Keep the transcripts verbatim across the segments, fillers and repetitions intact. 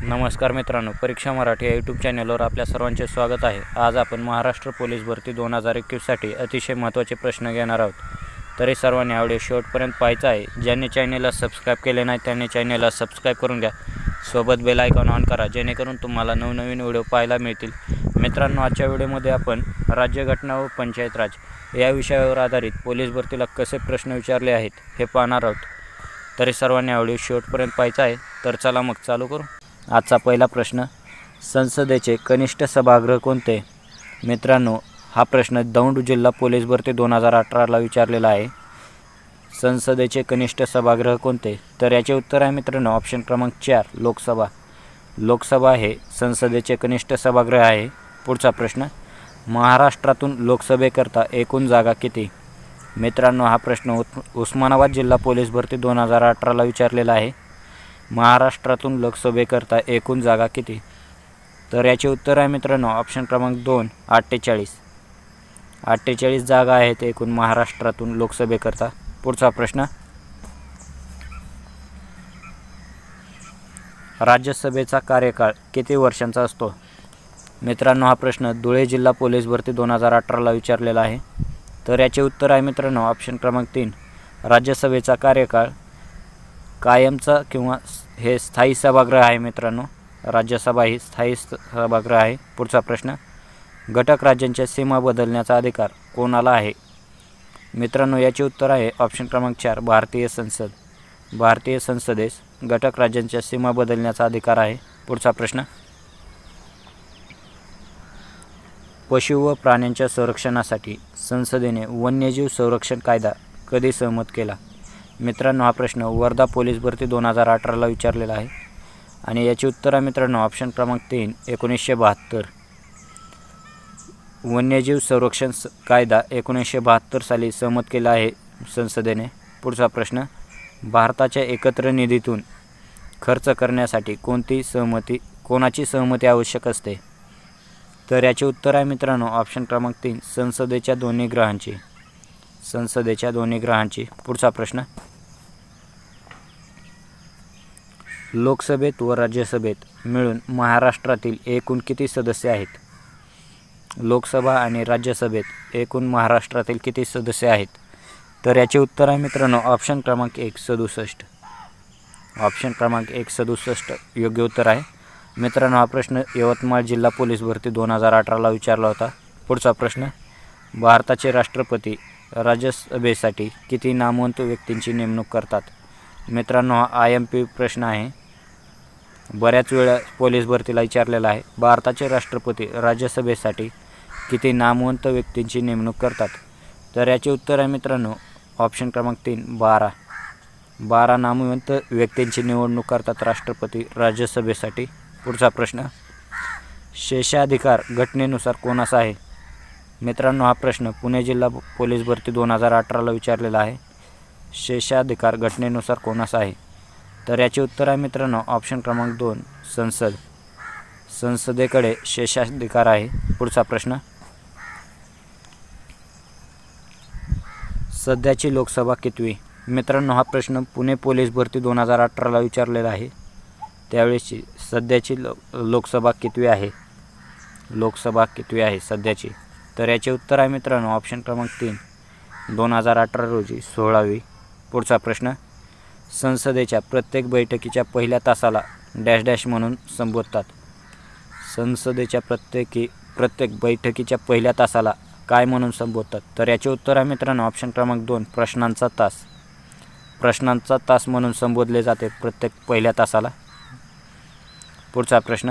नमस्कार मित्रांनो, परीक्षा मराठी या यूट्यूब चॅनलवर आपल्या सर्वांचे स्वागत आहे। आज आपण महाराष्ट्र पोलीस भरती दोन हजार एकवीससाठी अतिशय महत्त्वाचे प्रश्न घेणार आहोत। तरी सर्वांनी आवडे शेवटपर्यंत पाहायचं आहे। ज्यांनी चॅनलला सबस्क्राईब केले नाही त्यांनी चॅनलला सबस्क्राईब करून घ्या, सोबत बेल आयकॉन ऑन करा जेणेकरून तुम्हाला नवनवीन व्हिडिओ पाहायला मिळतील। मित्रांनो, आजच्या व्हिडिओमध्ये आपण राज्यघटना व पंचायत राज या विषयावर आधारित पोलीस भरतीला कसे प्रश्न विचारले आहेत हे पाहणार आहोत। तरी सर्वांनी आवडे शेवटपर्यंत पाहायचं आहे। तर चला मग चालू करू। आजचा पहिला प्रश्न, संसदेचे कनिष्ठ सभागृह कोणते? मित्रांनो, हा प्रश्न दौंड जिल्हा पोलीस भरती दोन हजार अठराला विचारलेला आहे। संसदेचे कनिष्ठ सभागृह कोणते? तर याचे उत्तर आहे मित्रांनो ऑप्शन क्रमांक चार, लोकसभा। लोकसभा हे संसदेचे कनिष्ठ सभागृह आहे। पुढचा प्रश्न, महाराष्ट्रातून लोकसभेकरता एकूण जागा किती? मित्रांनो, हा प्रश्न उस्मानाबाद जिल्हा पोलीस भरती दोन हजार अठराला विचारलेला आहे। महाराष्ट्रातून लोकसभेकरता एकूण जागा किती? तर याचे उत्तर आहे मित्रांनो ऑप्शन क्रमांक दोन, अठ्ठेचाळीस। अठ्ठेचाळीस जागा आहेत एकूण महाराष्ट्रातून लोकसभेकरता। पुढचा प्रश्न, राज्यसभेचा कार्यकाळ किती वर्षांचा असतो? मित्रांनो, हा प्रश्न धुळे जिल्हा पोलीस भरती दोन हजार अठराला विचारलेला आहे। तर याचे उत्तर आहे मित्रांनो ऑप्शन क्रमांक तीन, राज्यसभेचा कार्यकाळ कायमचा किंवा हे स्थायी सभागृह आहे। मित्रांनो, राज्यसभा ही स्थायी सभागृह आहे। पुढचा प्रश्न, घटक राज्यांच्या सीमा बदलण्याचा अधिकार कोणाला आहे? मित्रांनो, याचे उत्तर आहे ऑप्शन क्रमांक चार, भारतीय संसद। भारतीय संसदेस घटक राज्यांच्या सीमा बदलण्याचा अधिकार आहे। पुढचा प्रश्न, पशु व प्राण्यांच्या संरक्षणासाठी संसदेने वन्यजीव संरक्षण कायदा कधी सहमत केला? मित्रांनो, हा प्रश्न वर्धा पोलीस भरती दोन हजार अठराला विचारलेला आहे आणि याचे उत्तर आहे मित्रांनो ऑप्शन क्रमांक तीन, एकोणीसशे बहात्तर। वन्यजीव संरक्षण कायदा एकोणीसशे बहात्तर साली सहमत केला आहे संसदेने। पुढचा प्रश्न, भारताच्या एकत्र निधीतून खर्च करण्यासाठी कोणती सहमती कोणाची सहमती आवश्यक असते? तर याचे उत्तर आहे मित्रांनो ऑप्शन क्रमांक तीन, संसदेच्या दोन्ही गृहांची। संसदेच्या दोन्ही गृहांची। पुढचा प्रश्न, लोकसभेत व राज्यसभेत मिळून महाराष्ट्रातील एकूण किती सदस्य आहेत? लोकसभा आणि राज्यसभेत एकूण महाराष्ट्रातील किती सदस्य आहेत? तर याचे उत्तर आहे मित्रांनो ऑप्शन क्रमांक एक, सदुसष्ट। ऑप्शन क्रमांक एक, सदुसष्ट योग्य उत्तर आहे। मित्रांनो, हा प्रश्न यवतमाळ जिल्हा पोलीस भरती दोन हजार अठराला विचारला होता। पुढचा प्रश्न, भारताचे राष्ट्रपती राज्यसभेसाठी किती नामवंत व्यक्तींची नेमणूक करतात? मित्रांनो, हा आय एम पी प्रश्न आहे, बऱ्याच वेळा पोलीस भरतीला विचारलेला आहे। भारताचे राष्ट्रपती राज्यसभेसाठी किती नामवंत व्यक्तींची नेमणूक करतात? तर याचे उत्तर आहे मित्रांनो ऑप्शन क्रमांक तीन, बारा। बारा नामवंत व्यक्तींची निवडणूक करतात राष्ट्रपती राज्यसभेसाठी। पुढचा प्रश्न, शेषाधिकार घटनेनुसार कोणास आहे? मित्रांनो, हा प्रश्न पुणे जिल्हा पोलीस भरती दोन हजार अठराला विचारलेला आहे। शेषाधिकार घटनेनुसार कोणास आहे? तर याचे उत्तर आहे मित्रांनो ऑप्शन क्रमांक दोन, संसद। संसदेकडे शेषाधिकार आहे। पुढचा प्रश्न, सध्याची लोकसभा कितवी? मित्रांनो, हा प्रश्न पुणे पोलीस भरती दोन हजार अठराला विचारलेला आहे। त्यावेळेची सध्याची लो लोकसभा कितवी आहे? लोकसभा कितवी आहे सध्याची? तर याचे उत्तर आहे मित्रांनो ऑप्शन क्रमांक तीन, दोन हजार अठरा रोजी सोळावी। पुढचा प्रश्न, संसदेच्या प्रत्येक बैठकीच्या पहिल्या तासाला डॅश डॅश म्हणून संबोधतात। संसदेच्या प्रत्येकी प्रत्येक बैठकीच्या पहिल्या तासाला काय म्हणून संबोधतात? तर याचे उत्तर आहे मित्रांनो ऑप्शन क्रमांक दोन, प्रश्नांचा तास। प्रश्नांचा तास म्हणून संबोधले जाते प्रत्येक पहिल्या तासाला। पुढचा प्रश्न,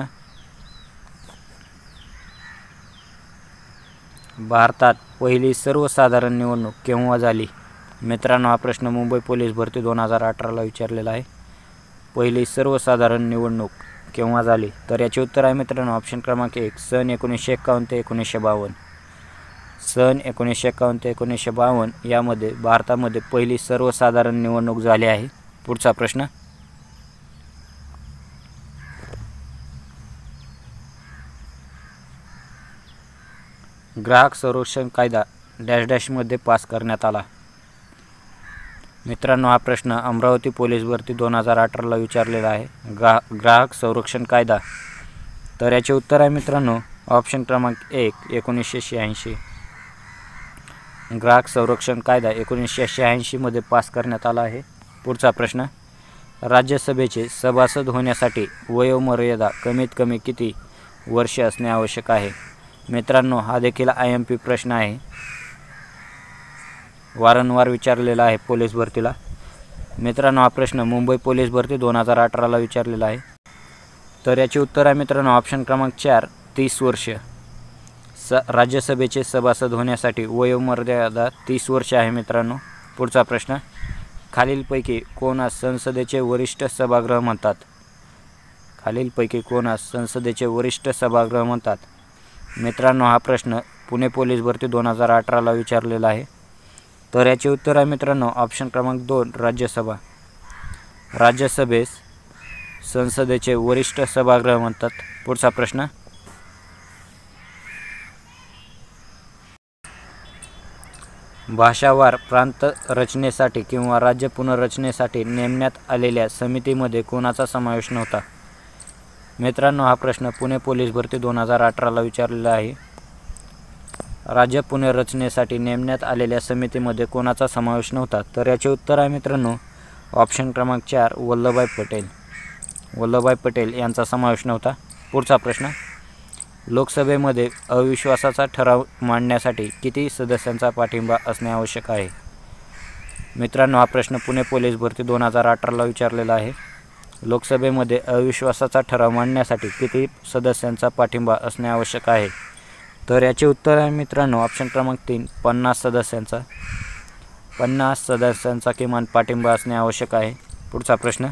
भारतात पहिली सर्वसाधारण निवडणूक केव्हा झाली? मित्रांनो, हा प्रश्न मुंबई पोलीस भरती दोन हजार अठराला विचारलेला आहे। पहिली सर्वसाधारण निवडणूक केव्हा झाली? तर याचे उत्तर आहे मित्रांनो ऑप्शन क्रमांक एक, सन एकोणीसशे एकावन्न ते एकोणीसशे बावन्न। सन एकोणीसशे एकावन्न ते एकोणीसशे बावन्न यामध्ये भारतामध्ये पहिली सर्वसाधारण निवडणूक झाली आहे। पुढचा प्रश्न, ग्राहक संरक्षण कायदा डॅश डॅशमध्ये पास करण्यात आला। मित्रांनो, हा प्रश्न अमरावती पोलीस भरती दोन हजार अठराला विचारलेला आहे. ग्रा ग्राहक संरक्षण कायदा. तर याचे उत्तर आहे मित्रांनो ऑप्शन क्रमांक एक एकोणीसशे शहाऐंशी. ग्राहक संरक्षण कायदा एकोणीसशे शहाऐंशीमध्ये पास करण्यात आला आहे. पुढचा प्रश्न, राज्यसभेचे सभासद होण्यासाठी वयोमर्यादा कमीत कमी किती वर्षे असणे आवश्यक आहे? मित्रांनो, हा देखील आय एम पी प्रश्न आहे, वारंवार विचारलेला आहे पोलीस भरतीला. मित्रांनो, हा प्रश्न मुंबई पोलीस भरती दोन हजार अठराला विचारलेला आहे. तर याचे उत्तर आहे मित्रांनो ऑप्शन क्रमांक चार तीस वर्ष. स राज्यसभेचे सभासद होण्यासाठी वयोमर्यादा तीस वर्ष आहे मित्रांनो. पुढचा प्रश्न, खालीलपैकी कोणास संसदेचे वरिष्ठ सभागृह म्हणतात? खालीलपैकी कोणास संसदेचे वरिष्ठ सभागृह म्हणतात? मित्रांनो, हा प्रश्न पुणे पोलीस भरती दोन हजार अठराला विचारलेला आहे. तर याचे उत्तर आहे मित्रांनो ऑप्शन क्रमांक दोन राज्यसभा. राज्यसभेस संसदेचे वरिष्ठ सभागृह म्हणतात. पुढचा प्रश्न, भाषावार प्रांत रचनेसाठी किंवा राज्य पुनर्रचनेसाठी नेमण्यात आलेल्या समितीमध्ये कोणाचा समावेश नव्हता? मित्रांनो, हा प्रश्न पुणे पोलीस भरती दोन हजार अठराला विचारलेला आहे. राज्य पुनर्रचनेसाठी नेमण्यात आलेल्या समितीमध्ये कोणाचा समावेश नव्हता? तर याचे उत्तर आहे मित्रांनो ऑप्शन क्रमांक चार वल्लभभाई पटेल. वल्लभभाई पटेल यांचा समावेश नव्हता. पुढचा प्रश्न, लोकसभेमध्ये अविश्वासाचा ठराव मांडण्यासाठी किती सदस्यांचा पाठिंबा असणे आवश्यक आहे? मित्रांनो, हा प्रश्न पुणे पोलीस भरती दोन हजार अठराला विचारलेला आहे. लोकसभेमध्ये अविश्वासाचा ठराव मांडण्यासाठी किती सदस्यांचा पाठिंबा असणे आवश्यक आहे? तर याचे उत्तर आहे मित्रांनो ऑप्शन क्रमांक तीन पन्नास सदस्यांचा. पन्नास सदस्यांचा किमान पाठिंबा असणे आवश्यक आहे. पुढचा प्रश्न,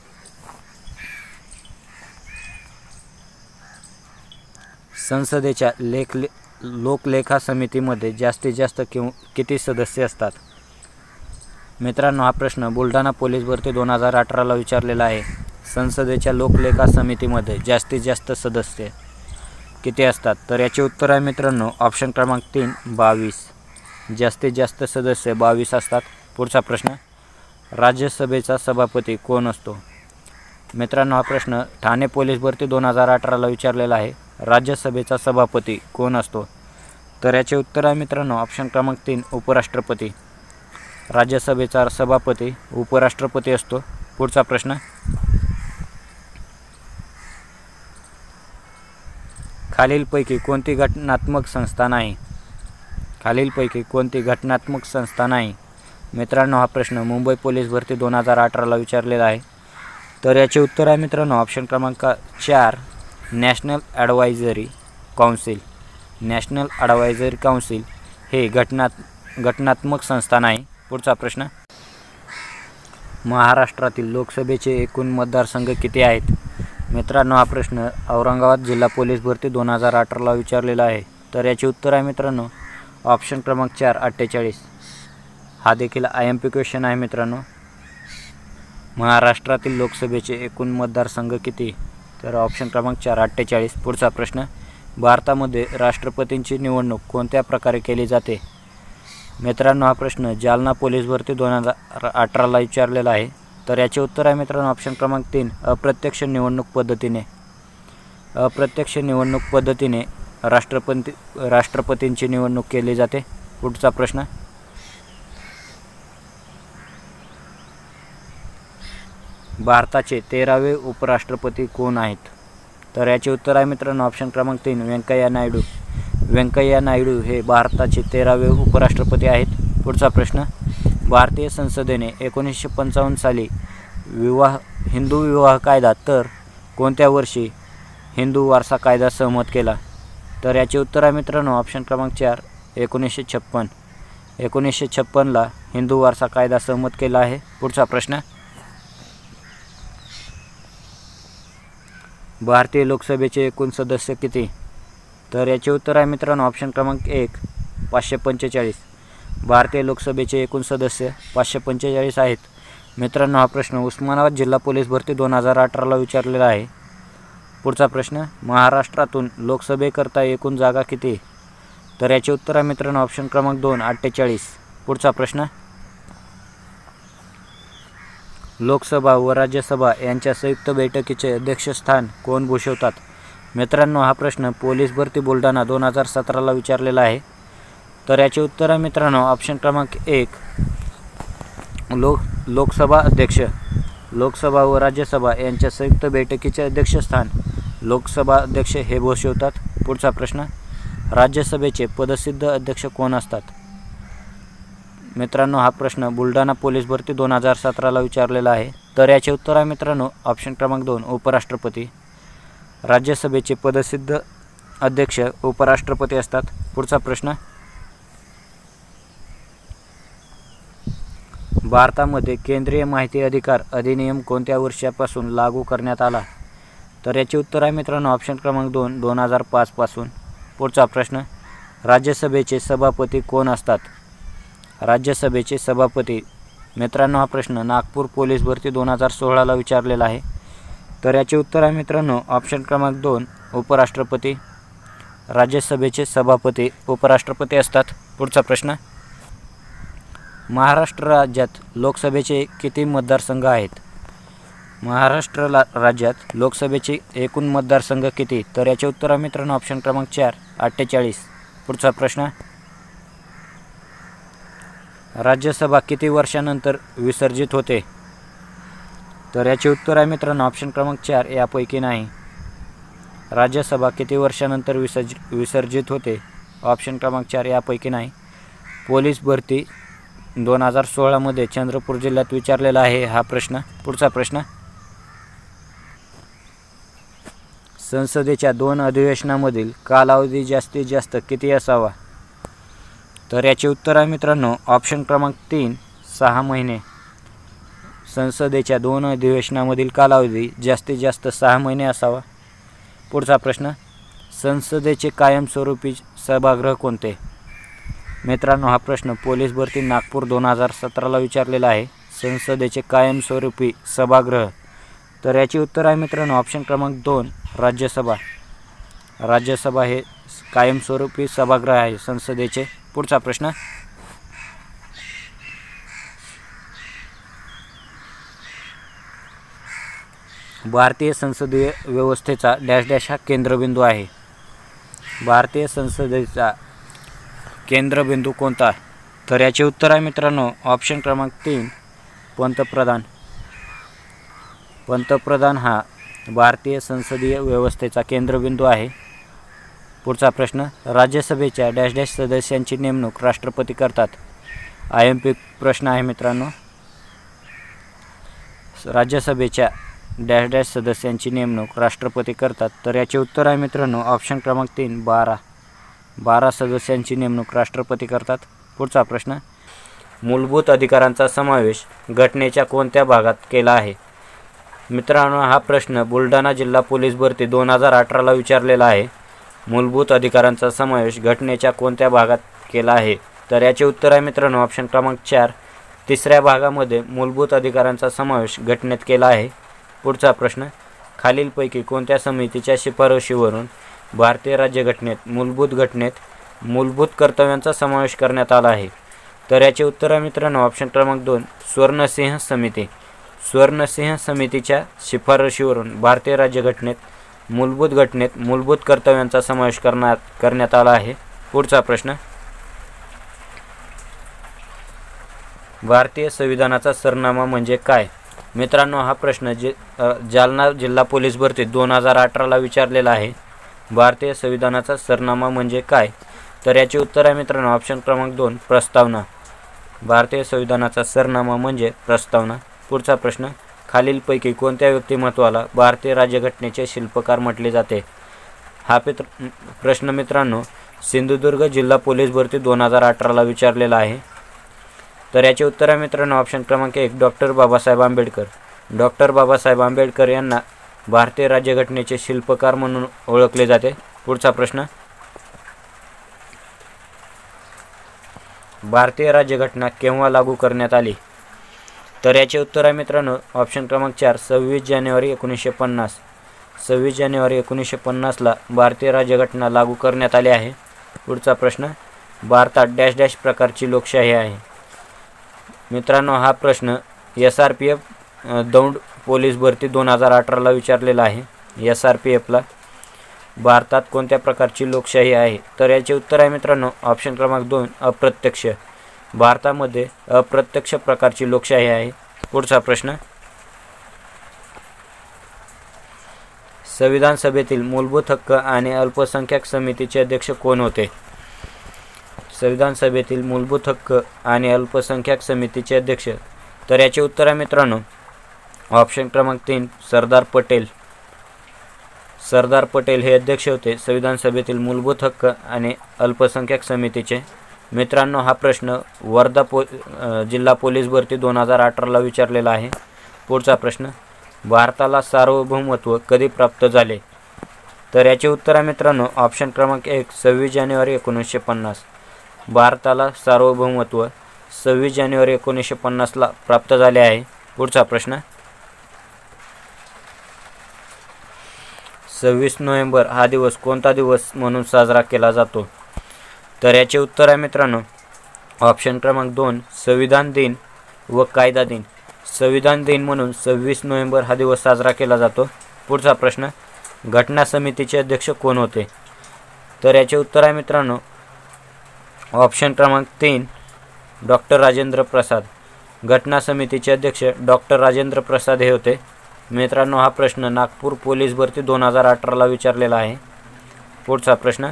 संसदेच्या लेख लोकलेखा समितीमध्ये जास्तीत जास्त किंवा किती सदस्य असतात? मित्रांनो, हा प्रश्न बुलढाणा पोलीस भरती दोन हजार अठराला विचारलेला आहे. संसदेच्या लोकलेखा समितीमध्ये जास्तीत जास्त सदस्य किती असतात? तर याचे उत्तर आहे मित्रांनो ऑप्शन क्रमांक तीन बावीस. जास्तीत जास्त सदस्य बावीस असतात. पुढचा प्रश्न, राज्यसभेचा सभापती कोण असतो? मित्रांनो, हा प्रश्न ठाणे पोलीस भरती दोन हजार अठराला विचारलेला आहे. राज्यसभेचा सभापती कोण असतो? तर याचे उत्तर आहे मित्रांनो ऑप्शन क्रमांक तीन उपराष्ट्रपती. राज्यसभेचा सभापती उपराष्ट्रपती असतो. पुढचा प्रश्न, खालीलपैकी कोणती घटनात्मक संस्था नाही? खालीलपैकी कोणती घटनात्मक संस्था नाही? मित्रांनो, हा प्रश्न मुंबई पोलीस भरती दोन हजार अठराला विचारलेला आहे. तर याचे उत्तर आहे मित्रांनो ऑप्शन क्रमांक चार national advisory council. National advisory council हे घटनात घटनात्मक संस्था नाही. पुढचा प्रश्न, महाराष्ट्रातील लोकसभेचे एकूण मतदारसंघ किती आहेत? मित्रांनो, हा प्रश्न औरंगाबाद जिल्हा पोलीस भरती दोन हजार अठराला विचारलेला आहे. तर याचे उत्तर आहे मित्रांनो ऑप्शन क्रमांक चार अठ्ठेचाळीस. हा देखील आय एम पी क्वेश्चन आहे मित्रांनो. महाराष्ट्रातील लोकसभेचे एकूण मतदारसंघ किती? तर ऑप्शन क्रमांक चार अठ्ठेचाळीस. पुढचा प्रश्न, भारतामध्ये राष्ट्रपतींची निवडणूक कोणत्या प्रकारे केली जाते? मित्रांनो, हा प्रश्न जालना पोलीस भरती दोन हजार अठराला विचारलेला आहे. तर याचे उत्तर आहे मित्रांनो ऑप्शन क्रमांक तीन अप्रत्यक्ष निवडणूक पद्धतीने. अप्रत्यक्ष निवडणूक पद्धतीने राष्ट्रपती राष्ट्रपतींची निवडणूक केली जाते. पुढचा प्रश्न, भारताचे तेरावे उपराष्ट्रपती कोण आहेत? तर याचे उत्तर आहे मित्रांनो ऑप्शन क्रमांक तीन व्यंकय्या नायडू. व्यंकय्या नायडू हे भारताचे तेरावे उपराष्ट्रपती आहेत. पुढचा प्रश्न, भारतीय संसदेने एकोणीसशे पंचावन्न साली विवाह हिंदू विवाह कायदा तर कोणत्या वर्षी हिंदू वारसा कायदा सहमत केला? तर याचे उत्तर आहे मित्रांनो ऑप्शन क्रमांक चार एकोणीसशे छप्पन. एकोणीसशे छप्पनला हिंदू वारसा कायदा सहमत केला आहे. पुढचा प्रश्न, भारतीय लोकसभेचे एकूण सदस्य किती? तर याचे उत्तर आहे मित्रांनो ऑप्शन क्रमांक एक पाचशे पंचेचाळीस. भारतीय लोकसभेचे एकूण सदस्य पाचशे पंचेचाळीस आहेत. मित्रांनो, हा प्रश्न उस्मानाबाद जिल्हा पोलीस भरती दोन हजार अठराला विचारलेला आहे. पुढचा प्रश्न, महाराष्ट्रातून लोकसभेकरता एकूण जागा किती? तर याचे उत्तर आहे मित्रांनो ऑप्शन क्रमांक दोन अठ्ठेचाळीस. पुढचा प्रश्न, लोकसभा व राज्यसभा यांच्या संयुक्त बैठकीचे अध्यक्षस्थान कोण भूषवतात? मित्रांनो, हा प्रश्न पोलीस भरती बुलढाणा दोन हजार सतराला विचारलेला आहे. तर याचे उत्तर आहे मित्रांनो ऑप्शन क्रमांक एक लोक लोकसभा अध्यक्ष. लोकसभा व राज्यसभा यांच्या संयुक्त बैठकीचे अध्यक्षस्थान लोकसभा अध्यक्ष हे भूषवतात. पुढचा प्रश्न, राज्यसभेचे पदसिद्ध अध्यक्ष कोण असतात? मित्रांनो, हा प्रश्न बुलढाणा पोलीस भरती दोन हजार सतराला विचारलेला आहे. तर याचे उत्तर आहे मित्रांनो ऑप्शन क्रमांक दोन उपराष्ट्रपती. राज्यसभेचे पदसिद्ध अध्यक्ष उपराष्ट्रपती असतात. पुढचा प्रश्न, भारतामध्ये केंद्रीय माहिती अधिकार अधिनियम कोणत्या वर्षापासून लागू करण्यात आला? तर याचे उत्तर आहे मित्रांनो ऑप्शन क्रमांक दोन दोन हजार पाच पासून. पुढचा प्रश्न, राज्यसभेचे सभापती कोण असतात? राज्यसभेचे सभापती. मित्रांनो, हा प्रश्न नागपूर पोलीस भरती दोन हजार सोळाला विचारलेला आहे. तर याचे उत्तर आहे मित्रांनो ऑप्शन क्रमांक दोन उपराष्ट्रपती. राज्यसभेचे सभापती उपराष्ट्रपती असतात. पुढचा प्रश्न, महाराष्ट्र राज्यात लोकसभेचे किती मतदारसंघ आहेत? महाराष्ट्र राज्यात लोकसभेचे एकूण मतदारसंघ किती? तर याचे उत्तर आहे मित्रांनो ऑप्शन क्रमांक चार अठ्ठेचाळीस. पुढचा प्रश्न, राज्यसभा किती वर्षानंतर विसर्जित होते? तर याचे उत्तर आहे मित्रांनो ऑप्शन क्रमांक चार यापैकी नाही. राज्यसभा किती वर्षानंतर विसर्ज विसर्जित होते? ऑप्शन क्रमांक चार यापैकी नाही. पोलीस भरती दोन हजार सोळामध्ये चंद्रपूर जिल्ह्यात विचारलेला आहे हा प्रश्न. पुढचा प्रश्न, संसदेच्या दोन अधिवेशनामधील कालावधी जास्तीत जास्त किती असावा? तर याचे उत्तर आहे मित्रांनो ऑप्शन क्रमांक तीन सहा महिने. संसदेच्या दोन अधिवेशनामधील कालावधी जास्तीत जास्त सहा महिने असावा. पुढचा प्रश्न, संसदेचे कायमस्वरूपी सभागृह कोणते? मित्रांनो, हा प्रश्न पोलीस भरती नागपूर दोन हजार सतराला विचारलेला आहे. संसदेचे कायमस्वरूपी सभागृह. तर याचे उत्तर आहे मित्रांनो ऑप्शन क्रमांक दोन राज्यसभा. राज्यसभा हे कायमस्वरूपी सभागृह आहे संसदेचे. पुढचा प्रश्न, भारतीय संसदीय व्यवस्थेचा डॅश डॅश हा केंद्रबिंदू आहे. भारतीय संसदेचा केंद्रबिंदू कोणता? तर याचे उत्तर आहे मित्रांनो ऑप्शन क्रमांक तीन पंतप्रधान. पंतप्रधान हा भारतीय संसदीय व्यवस्थेचा केंद्रबिंदू आहे. पुढचा प्रश्न, राज्यसभेच्या डॅश डॅश सदस्यांची नेमणूक राष्ट्रपती करतात. आय एम पी प्रश्न आहे मित्रांनो. राज्यसभेच्या डॅश डॅश सदस्यांची नेमणूक राष्ट्रपती करतात. तर याचे उत्तर आहे मित्रांनो ऑप्शन क्रमांक तीन बारा. बारा सदस्यांची नेमणूक राष्ट्रपती करतात. पुढचा प्रश्न, मूलभूत अधिकारांचा समावेश घटनेच्या कोणत्या भागात केला आहे? मित्रांनो, हा प्रश्न बुलढाणा जिल्हा पोलीस भरती दोन हजार अठराला विचारलेला आहे. मूलभूत अधिकारांचा समावेश घटनेच्या कोणत्या भागात केला आहे? तर याचे उत्तर आहे मित्रांनो ऑप्शन क्रमांक चार तिसऱ्या भागामध्ये मूलभूत अधिकारांचा समावेश घटनेत केला आहे. पुढचा प्रश्न, खालीलपैकी कोणत्या समितीच्या शिफारशीवरून भारतीय राज्यघटनेत मूलभूत घटनेत मूलभूत कर्तव्यांचा समावेश करण्यात आला आहे? तर याचे उत्तर आहे मित्रांनो ऑप्शन क्रमांक दोन स्वर्णसिंह समिती. स्वर्णसिंह समितीच्या शिफारशीवरून भारतीय राज्यघटनेत मूलभूत घटनेत मूलभूत कर्तव्यांचा समावेश करण्यात करण्यात आला आहे. पुढचा प्रश्न, भारतीय संविधानाचा सरनामा म्हणजे काय? मित्रांनो, हा प्रश्न जे जालना जिल्हा पोलीस भरती दोन हजार अठराला विचारलेला आहे. भारतीय संविधानाचा सरनामा म्हणजे काय? तर याचे उत्तर आहे मित्रांनो ऑप्शन क्रमांक दोन प्रस्तावना. भारतीय संविधानाचा सरनामा म्हणजे प्रस्तावना. पुढचा प्रश्न, खालीलपैकी कोणत्या व्यक्तिमत्वाला भारतीय राज्यघटनेचे शिल्पकार म्हटले जाते? हा पित्र प्रश्न मित्रांनो सिंधुदुर्ग जिल्हा पोलीस भरती दोन हजार अठराला विचारलेला आहे. तर याचे उत्तर आहे मित्रांनो ऑप्शन क्रमांक एक डॉक्टर बाबासाहेब आंबेडकर. डॉक्टर बाबासाहेब आंबेडकर यांना भारतीय राज्यघटनेचे शिल्पकार म्हणून ओळखले जाते. पुढचा प्रश्न, भारतीय राज्यघटना केव्हा लागू करण्यात आली? तर याचे उत्तर आहे मित्रांनो ऑप्शन क्रमांक चार सव्वीस जानेवारी एकोणीसशे पन्नास. सव्वीस जानेवारी एकोणीसशे पन्नासला भारतीय राज्यघटना लागू करण्यात आली आहे. पुढचा प्रश्न, भारतात डॅश डॅश प्रकारची लोकशाही आहे? मित्रांनो, हा प्रश्न S R P F Daund police भरती दोन हजार अठराला विचारलेला आहे. एस आर पी एफला भारतात कोणत्या प्रकारची लोकशाही आहे? तर याचे उत्तर आहे मित्रांनो ऑप्शन क्रमांक दोन अप्रत्यक्ष. भारतामध्ये अप्रत्यक्ष प्रकारची लोकशाही आहे. पुढचा प्रश्न, संविधान सभेतील मूलभूत हक्क आणि अल्पसंख्याक समितीचे अध्यक्ष कोण होते? संविधान सभेतील मूलभूत हक्क आणि अल्पसंख्याक समितीचे अध्यक्ष, तर याचे उत्तर आहे मित्रांनो ऑप्शन क्रमांक तीन सरदार पटेल. सरदार पटेल हे अध्यक्ष होते संविधान सभेतील मूलभूत हक्क आणि अल्पसंख्याक समितीचे. मित्रांनो हा प्रश्न वर्धा पो जिल्हा पोलीस भरती दोन हजार अठराला विचारलेला आहे. पुढचा प्रश्न, भारताला सार्वभौमत्व कधी प्राप्त झाले? तर याचे उत्तर आहे मित्रांनो ऑप्शन क्रमांक एक सव्वीस जानेवारी एकोणीसशे पन्नास. भारताला सार्वभौमत्व सव्वीस जानेवारी एकोणीसशे पन्नासला प्राप्त झाले आहे. पुढचा प्रश्न, सव्वीस नोव्हेंबर हा दिवस कोणता दिवस म्हणून साजरा केला जातो? तर याचे उत्तर आहे मित्रांनो ऑप्शन क्रमांक दोन संविधान दिन व कायदा दिन. संविधान दिन म्हणून सव्वीस नोव्हेंबर हा दिवस साजरा केला जातो. पुढचा प्रश्न, घटना समितीचे अध्यक्ष कोण होते? तर याचे उत्तर आहे मित्रांनो ऑप्शन क्रमांक तीन डॉक्टर राजेंद्र प्रसाद. घटना समितीचे अध्यक्ष डॉक्टर राजेंद्र प्रसाद हे होते. मित्रांनो हा प्रश्न नागपूर पोलीस भरती दोन हजार अठराला विचारलेला आहे. पुढचा प्रश्न,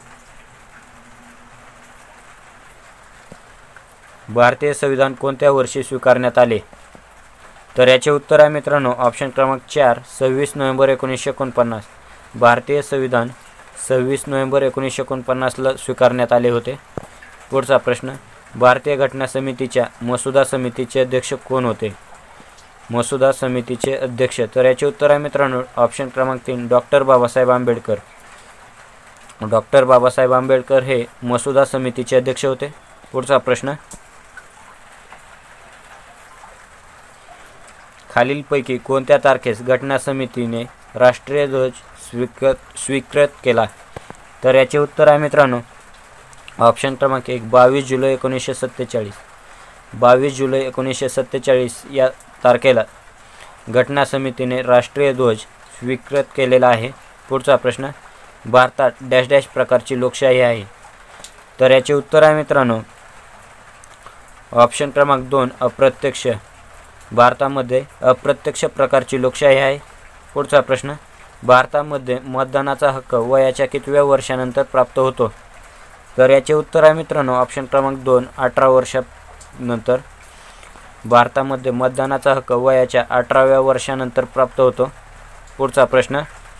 भारतीय संविधान कोणत्या वर्षी स्वीकारण्यात आले? तर याचे उत्तर आहे मित्रांनो ऑप्शन क्रमांक चार सव्वीस नोव्हेंबर एकोणीसशे एकोणपन्नास. भारतीय संविधान सव्वीस नोव्हेंबर एकोणीसशे एकोणपन्नासला स्वीकारण्यात आले होते. पुढचा प्रश्न, भारतीय घटना समितीच्या मसुदा समितीचे अध्यक्ष कोण होते? मसुदा समितीचे अध्यक्ष, तर याचे उत्तर आहे मित्रांनो ऑप्शन क्रमांक तीन डॉक्टर बाबासाहेब आंबेडकर. डॉक्टर बाबासाहेब आंबेडकर हे मसुदा समितीचे अध्यक्ष होते. पुढचा प्रश्न, खालीलपैकी कोणत्या तारखेस घटना समितीने राष्ट्रीय ध्वज स्वीकृत स्वीकृत केला? तर याचे उत्तर आहे मित्रांनो ऑप्शन क्रमांक एक बावीस जुलै एकोणीसशे सत्तेचाळीस. बावीस जुलै एकोणीसशे सत्तेचाळीस या तारखेला घटना समितीने राष्ट्रीय ध्वज स्वीकृत केलेला आहे. पुढचा प्रश्न, भारतात डॅश डॅश प्रकारची लोकशाही आहे? तर याचे उत्तर आहे मित्रांनो ऑप्शन क्रमांक दोन अप्रत्यक्ष. भारतामध्ये अप्रत्यक्ष प्रकारची लोकशाही आहे. पुढचा प्रश्न, भारतामध्ये मतदानाचा हक्क वयाच्या कितव्या वर्षानंतर प्राप्त होतो? तर याचे उत्तर आहे मित्रांनो ऑप्शन क्रमांक दोन अठरा वर्षानंतर. भारतामध्ये मतदानाचा हक्क वयाच्या अठराव्या वर्षानंतर प्राप्त होतो. पुढचा प्रश्न,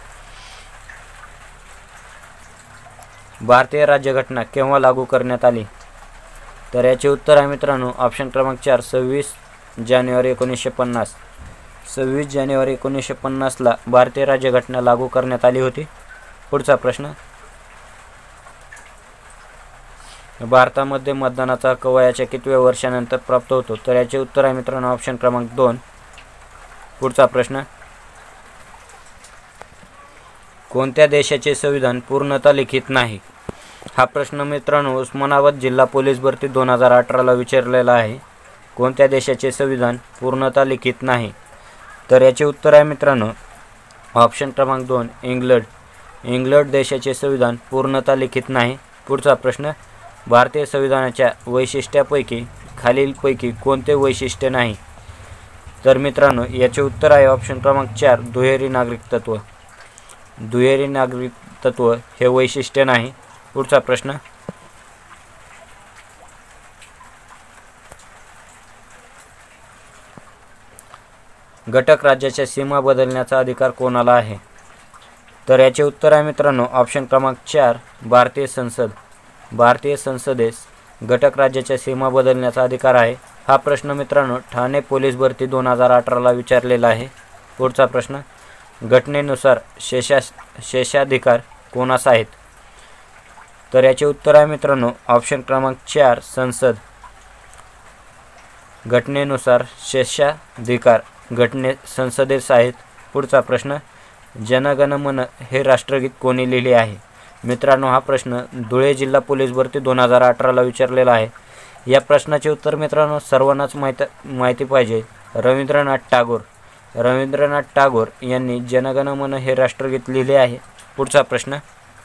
भारतीय राज्यघटना केव्हा लागू करण्यात आली? तर याचे उत्तर आहे मित्रांनो ऑप्शन क्रमांक चार सव्वीस जानेवारी एकोणीसशे पन्नास. सव्वीस जानेवारी एकोणीसशे पन्नासला भारतीय राज्यघटना लागू करण्यात आली होती. पुढचा प्रश्न, भारतामध्ये मतदानाचा हक्क वयाच्या कितव्या वर्षानंतर प्राप्त होतो? तर याचे उत्तर आहे मित्रांनो ऑप्शन क्रमांक दोन. पुढचा प्रश्न, कोणत्या देशाचे संविधान पूर्णतः लिखित नाही? हा प्रश्न मित्रांनो उस्मानाबाद जिल्हा पोलीस भरती दोन हजार अठराला विचारलेला आहे. कोणत्या देशाचे संविधान पूर्णतः लिखित नाही? तर याचे उत्तर आहे मित्रांनो ऑप्शन क्रमांक दोन इंग्लंड. इंग्लंड देशाचे संविधान पूर्णतः लिखित नाही. पुढचा प्रश्न, भारतीय संविधानाच्या वैशिष्ट्यापैकी खालीलपैकी कोणते वैशिष्ट्य नाही? तर मित्रांनो याचे उत्तर आहे ऑप्शन क्रमांक चार दुहेरी नागरिकत्व. दुहेरी नागरिकत्व हे वैशिष्ट्य नाही. पुढचा प्रश्न, घटक राज्याच्या सीमा बदलण्याचा अधिकार कोणाला आहे? तर याचे उत्तर आहे मित्रांनो ऑप्शन क्रमांक चार भारतीय संसद. भारतीय संसदेस घटक राज्याच्या सीमा बदलण्याचा अधिकार आहे. हा प्रश्न मित्रांनो ठाणे पोलीस भरती दोन हजार अठराला विचारलेला आहे. पुढचा प्रश्न, घटनेनुसार शेषा शेषाधिकार कोणास आहेत? तर याचे उत्तर आहे मित्रांनो ऑप्शन क्रमांक चार संसद. घटनेनुसार शेषाधिकार घटने संसदेस आहेत. पुढचा प्रश्न, जनगण मन हे राष्ट्रगीत कोणी लिहिले आहे? मित्रांनो हा प्रश्न धुळे जिल्हा पोलीस भरती दोन हजार अठराला विचारलेला आहे. या प्रश्नाचे उत्तर मित्रांनो सर्वांनाच माहिती माहिती पाहिजे. रवींद्रनाथ टागोर. रवींद्रनाथ टागोर यांनी जनगण मन हे राष्ट्रगीत लिहिले आहे. पुढचा प्रश्न,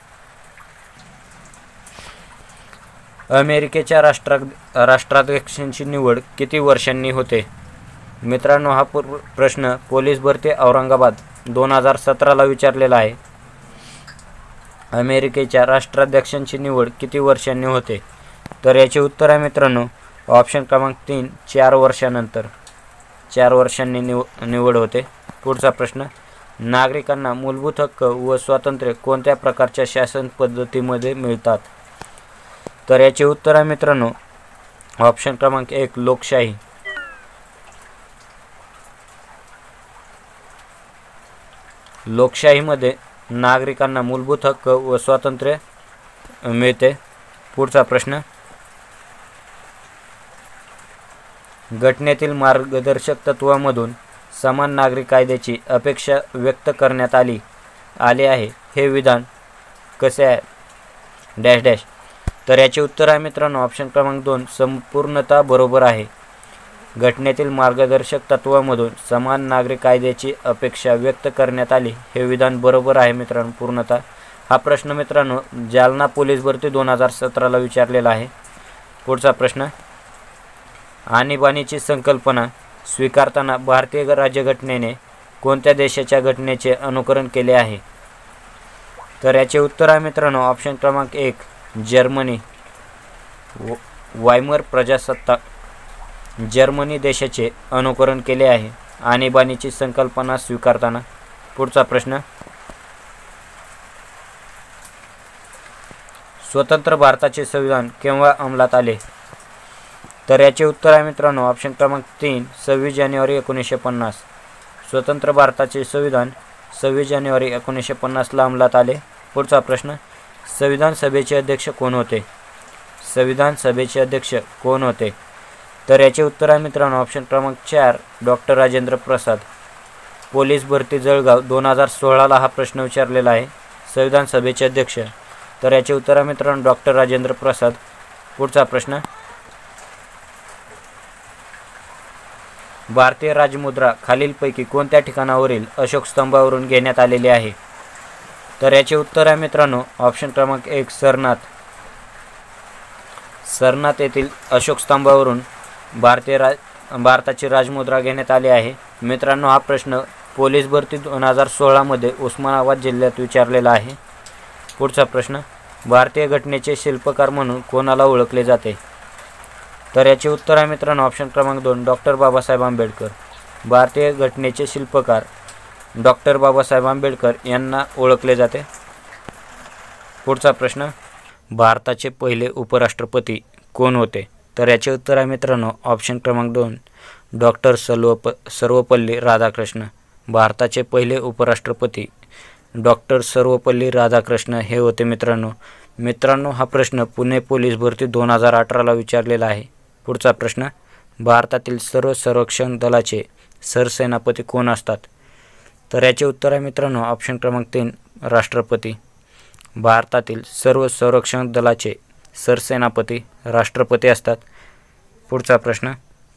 अमेरिकेच्या राष्ट्रा राष्ट्राध्यक्षांची निवड किती वर्षांनी होते? मित्रांनो, हा पूर्व प्रश्न पोलीस भरती औरंगाबाद दोन हजार सतराला विचारलेला आहे. अमेरिकेच्या राष्ट्राध्यक्षांची निवड किती वर्षांनी होते? तर याचे उत्तर आहे मित्रांनो ऑप्शन क्रमांक तीन, चार वर्षानंतर. चार वर्षांनी निव निवड होते. पुढचा प्रश्न, नागरिकांना मूलभूत हक्क व स्वातंत्र्य कोणत्या प्रकारच्या शासन पद्धतीमध्ये मिळतात? तर याचे उत्तर आहे मित्रांनो ऑप्शन क्रमांक एक, लोकशाही. लोकशाहीमध्ये नागरिकांना मूलभूत हक्क व स्वातंत्र्य मिळते. पुढचा प्रश्न, घटनेतील मार्गदर्शक तत्वांमधून समान नागरी कायद्याची अपेक्षा व्यक्त करण्यात आली आले आहे हे विधान कसे आहे? Dash dash. तर याचे उत्तर आहे मित्रांनो ऑप्शन क्रमांक दोन, संपूर्णतः बरोबर आहे. घटनेतील मार्गदर्शक तत्वांमधून समान नागरी कायद्याची अपेक्षा व्यक्त करण्यात आली हे विधान बरोबर आहे मित्रांनो पूर्णतः. हा प्रश्न मित्रांनो जालना पोलीस भरती दोन हजार सतराला विचारलेला आहे. पुढचा प्रश्न, आणीबाणीची संकल्पना स्वीकारताना भारतीय राज्यघटनेने कोणत्या देशाच्या घटनेचे अनुकरण केले आहे? तर याचे उत्तर आहे मित्रांनो ऑप्शन क्रमांक एक, जर्मनी. वायमर प्रजासत्ताक जर्मनी देशाचे अनुकरण केले आहे आणीबाणीची संकल्पना स्वीकारताना. पुढचा प्रश्न, स्वतंत्र भारताचे संविधान केव्हा अंमलात आले? तर याचे उत्तर आहे मित्रांनो ऑप्शन क्रमांक तीन, सव्वीस जानेवारी एकोणीसशे पन्नास. स्वतंत्र भारताचे संविधान सव्वीस जानेवारी एकोणीसशे पन्नासला अंमलात आले. पुढचा प्रश्न, संविधान सभेचे अध्यक्ष कोण होते? संविधान सभेचे अध्यक्ष कोण होते? तर याचे उत्तर आहे मित्रांनो ऑप्शन क्रमांक चार, डॉक्टर राजेंद्र प्रसाद. पोलीस भरती जळगाव दोन हजार सोळाला हा प्रश्न विचारलेला आहे. संविधान सभेचे अध्यक्ष, तर याचे उत्तर आहे मित्रांनो डॉक्टर राजेंद्र प्रसाद. पुढचा प्रश्न, भारतीय राजमुद्रा खालीलपैकी कोणत्या ठिकाणावरील अशोक स्तंभावरून घेण्यात आलेली आहे? तर याचे उत्तर आहे मित्रांनो ऑप्शन क्रमांक एक, सरनाथ. सरनाथ येथील अशोक स्तंभावरून भारतीय राज भारताची राजमुद्रा घेण्यात आली आहे. मित्रांनो, हा प्रश्न पोलीस भरती दोन हजार सोळामध्ये उस्मानाबाद जिल्ह्यात विचारलेला आहे. पुढचा प्रश्न, भारतीय घटनेचे शिल्पकार म्हणून कोणाला ओळखले जाते? तर याचे उत्तर आहे मित्रांनो ऑप्शन क्रमांक दोन, डॉक्टर बाबासाहेब आंबेडकर. भारतीय घटनेचे शिल्पकार डॉक्टर बाबासाहेब आंबेडकर यांना ओळखले जाते. पुढचा प्रश्न, भारताचे पहिले उपराष्ट्रपती कोण होते? तर याचे उत्तर आहे मित्रांनो ऑप्शन क्रमांक दोन, डॉक्टर सर्वप सर्वपल्ली राधाकृष्ण. भारताचे पहिले उपराष्ट्रपती डॉक्टर सर्वपल्ली राधाकृष्ण हे होते मित्रांनो. मित्रांनो, हा प्रश्न पुणे पोलीस भरती दोन हजार अठराला विचारलेला आहे. पुढचा प्रश्न, भारतातील सर्व संरक्षण दलाचे सरसेनापती कोण असतात? तर याचे उत्तर आहे मित्रांनो ऑप्शन क्रमांक तीन, राष्ट्रपती. भारतातील सर्व संरक्षण दलाचे सरसेनापती राष्ट्रपती असतात. पुढचा प्रश्न,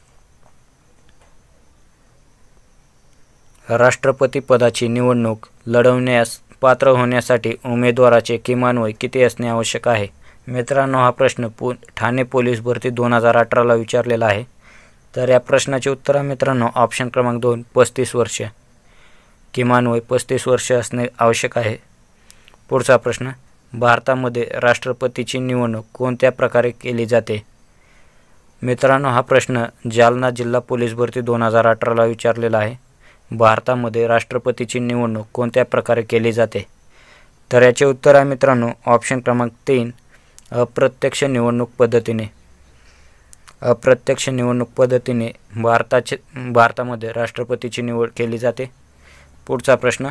राष्ट्रपती पदाची निवडणूक लढवण्यास पात्र होण्यासाठी उमेदवाराचे किमान वय किती असणे आवश्यक आहे? मित्रांनो, हा प्रश्न पु ठाणे पोलीस भरती दोन हजार अठराला विचारलेला आहे. तर या प्रश्नाचे उत्तर आहे मित्रांनो ऑप्शन क्रमांक दोन, पस्तीस वर्ष. किमान वय पस्तीस वर्ष असणे आवश्यक आहे. पुढचा प्रश्न, भारतामध्ये राष्ट्रपतीची निवडणूक कोणत्या प्रकारे केली जाते? मित्रांनो, हा प्रश्न जालना जिल्हा पोलीस भरती दोन हजार अठराला विचारलेला आहे. भारतामध्ये राष्ट्रपतीची निवडणूक कोणत्या प्रकारे केली जाते? तर याचे उत्तर आहे मित्रांनो ऑप्शन क्रमांक तीन, अप्रत्यक्ष निवडणूक पद्धतीने. अप्रत्यक्ष निवडणूक पद्धतीने भारताचे भारतामध्ये राष्ट्रपतीची निवड केली जाते. पुढचा प्रश्न,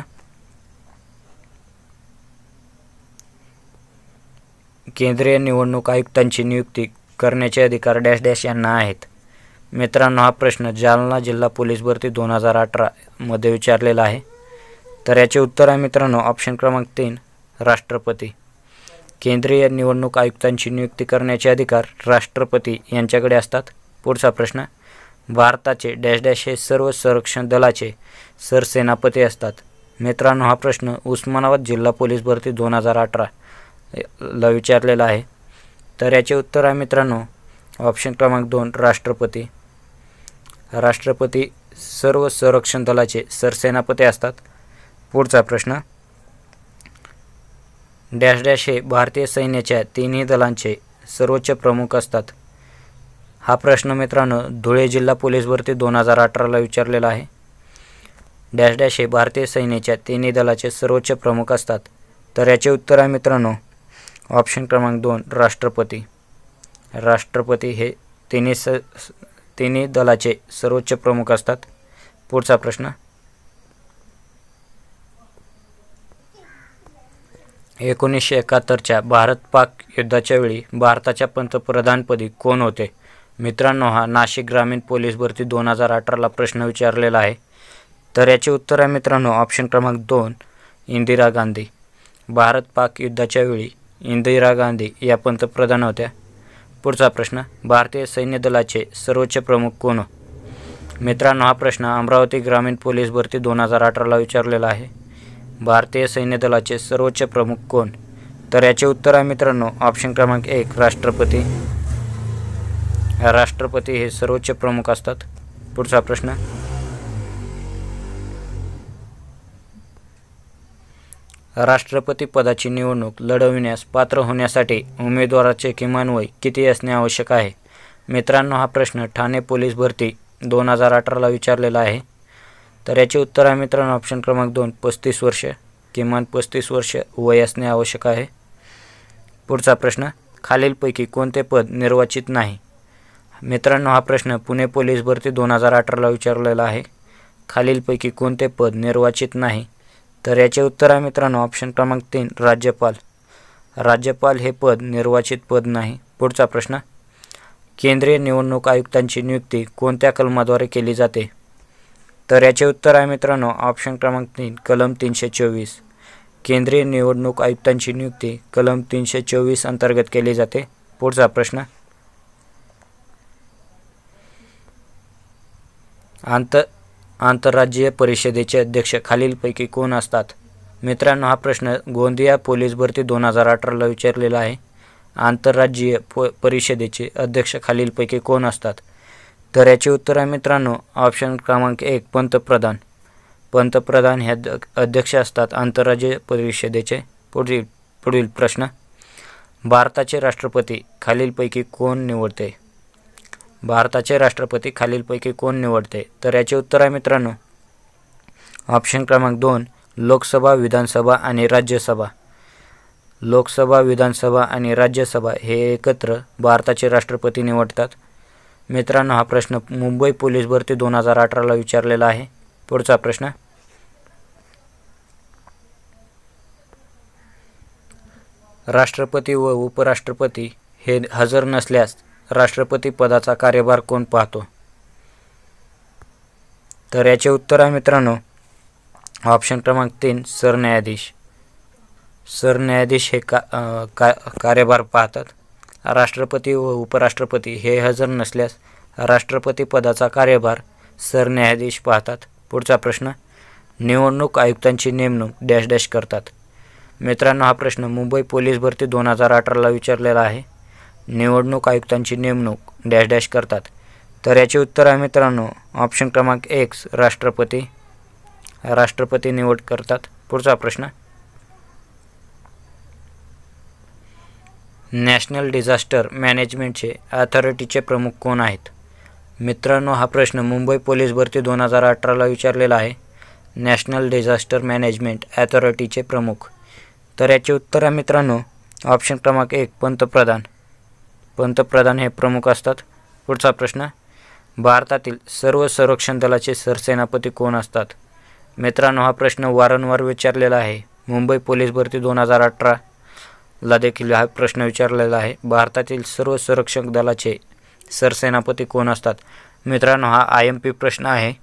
केंद्रीय निवडणूक आयुक्तांची नियुक्ती करण्याचे अधिकार डॅश डॅश यांना आहेत. मित्रांनो, हा प्रश्न जालना जिल्हा पोलीस भरती दोन हजार अठरा मध्ये विचारलेला आहे. तर याचे उत्तर आहे मित्रांनो ऑप्शन क्रमांक तीन, राष्ट्रपती. केंद्रीय निवडणूक आयुक्तांची नियुक्ती करण्याचे अधिकार राष्ट्रपती यांच्याकडे असतात. पुढचा प्रश्न, भारताचे डॅश डॅश हे सर्व संरक्षण दलाचे सरसेनापती असतात. मित्रांनो, हा प्रश्न उस्मानाबाद जिल्हा पोलीस भरती दोन हजार अठरा ला विचारलेला आहे. तर याचे उत्तर आहे मित्रांनो ऑप्शन क्रमांक दोन राष्ट्रपती. राष्ट्रपती सर्व संरक्षण दलाचे सरसेनापती असतात. पुढचा प्रश्न, डॅश डॅश हे भारतीय सैन्याच्या तिन्ही दलांचे सर्वोच्च प्रमुख असतात. हा प्रश्न मित्रांनो धुळे जिल्हा पोलीस भरती दोन हजार अठराला विचारलेला आहे. डॅश डॅश हे भारतीय सैन्याच्या तिन्ही दलाचे सर्वोच्च प्रमुख असतात. तर याचे उत्तर आहे मित्रांनो ऑप्शन क्रमांक दोन राष्ट्रपती. राष्ट्रपती हे तिन्ही स तिन्ही दलाचे सर्वोच्च प्रमुख असतात. पुढचा प्रश्न, एकोणीसशे एकाहत्तरच्या भारत पाक युद्धाच्या वेळी भारताच्या पंतप्रधानपदी कोण होते? मित्रांनो, हा नाशिक ग्रामीण पोलीस भरती दोन हजार अठराला प्रश्न विचारलेला आहे. तर याचे उत्तर आहे मित्रांनो ऑप्शन क्रमांक दोन इंदिरा गांधी. भारत पाक युद्धाच्या वेळी इंदिरा गांधी या पंतप्रधान होत्या. पुढचा प्रश्न, भारतीय सैन्य दलाचे सर्वोच्च प्रमुख कोण? मित्रांनो, हा प्रश्न अमरावती ग्रामीण पोलीस भरती दोन हजार अठराला विचारलेला आहे. भारतीय सैन्य दलाचे सर्वोच्च प्रमुख कोण? तर याचे उत्तर आहे मित्रांनो ऑप्शन क्रमांक एक राष्ट्रपती. राष्ट्रपती हे सर्वोच्च प्रमुख असतात. पुढचा प्रश्न, राष्ट्रपती पदाची निवडणूक लढविण्यास पात्र होण्यासाठी उमेदवाराचे किमान वय किती असणे आवश्यक आहे? मित्रांनो, हा प्रश्न ठाणे पोलीस भरती दोन हजार अठराला विचारलेला आहे. तर याचे उत्तर आहे मित्रांनो ऑप्शन क्रमांक दोन पस्तीस वर्ष. किमान पस्तीस वर्ष वय असणे आवश्यक आहे. पुढचा प्रश्न, खालीलपैकी कोणते पद निर्वाचित नाही? मित्रांनो, हा प्रश्न पुणे पोलीस भरती दोन हजार अठराला विचारलेला आहे. खालीलपैकी कोणते पद निर्वाचित नाही? तर याचे उत्तर आहे मित्रांनो ऑप्शन क्रमांक तीन राज्यपाल. राज्यपाल हे पद निर्वाचित पद नाही. पुढचा प्रश्न, केंद्रीय निवडणूक आयुक्तांची नियुक्ती कोणत्या कलमाद्वारे केली जाते? तर याचे उत्तर आहे मित्रांनो ऑप्शन क्रमांक तीन कलम तीनशे चोवीस. केंद्रीय निवडणूक आयुक्तांची नियुक्ती कलम तीनशे चोवीस अंतर्गत केली जाते. पुढचा प्रश्न, आंतर आंतरराज्यीय परिषदेचे अध्यक्ष खालीलपैकी कोण असतात? मित्रांनो, हा प्रश्न गोंदिया पोलीस भरती दोन हजार अठराला विचारलेला आहे. आंतरराज्यीय प परिषदेचे अध्यक्ष खालीलपैकी कोण असतात? तर याचे उत्तर आहे मित्रांनो ऑप्शन क्रमांक एक पंतप्रधान. पंतप्रधान हे अध्यक्ष असतात आंतरराज्यीय परिषदेचे. पुढील पुढील प्रश्न, भारताचे राष्ट्रपती खालीलपैकी कोण निवडते? भारताचे राष्ट्रपती खालीलपैकी कोण निवडते? तर याचे उत्तर आहे मित्रांनो ऑप्शन क्रमांक दोन लोकसभा, विधानसभा आणि राज्यसभा. लोकसभा, विधानसभा आणि राज्यसभा हे एकत्र भारताचे राष्ट्रपती निवडतात. मित्रांनो, हा प्रश्न मुंबई पोलीस भरती दोन हजार अठराला विचारलेला आहे. पुढचा प्रश्न, राष्ट्रपती व उपराष्ट्रपती हे हजर नसल्यास राष्ट्रपती पदाचा कार्यभार कोण पाहतो? तर याचे उत्तर आहे मित्रांनो ऑप्शन क्रमांक तीन सरन्यायाधीश. सरन्यायाधीश हे का, का कार्यभार पाहतात. राष्ट्रपती व उपराष्ट्रपती हे हजर नसल्यास राष्ट्रपती पदाचा कार्यभार सरन्यायाधीश पाहतात. पुढचा प्रश्न, निवडणूक आयुक्तांची नेमणूक डॅश डॅश करतात. मित्रांनो, हा प्रश्न मुंबई पोलीस भरती दोन हजार अठराला विचारलेला आहे. निवडणूक आयुक्तांची नेमणूक डॅश डॅश करतात. तर याचे उत्तर आहे मित्रांनो ऑप्शन क्रमांक एक राष्ट्रपती. राष्ट्रपती निवड करतात. पुढचा प्रश्न, नॅशनल डिझास्टर मॅनेजमेंटचे अथॉरिटीचे प्रमुख कोण आहेत? मित्रांनो, हा प्रश्न मुंबई पोलीस भरती दोन हजार अठराला विचारलेला आहे. नॅशनल डिझास्टर मॅनेजमेंट अथॉरिटीचे प्रमुख. तर याचे उत्तर आहे मित्रांनो ऑप्शन क्रमांक एक पंतप्रधान. पंतप्रधान हे प्रमुख असतात. पुढचा प्रश्न, भारतातील सर्व संरक्षण दलाचे सरसेनापती कोण असतात? मित्रांनो, हा प्रश्न वारंवार विचारलेला आहे. मुंबई पोलीस भरती दोन हजार अठराला देखील हा प्रश्न विचारलेला आहे. भारतातील सर्व संरक्षण दलाचे सरसेनापती कोण असतात? मित्रांनो, हा आय एम पी प्रश्न आहे.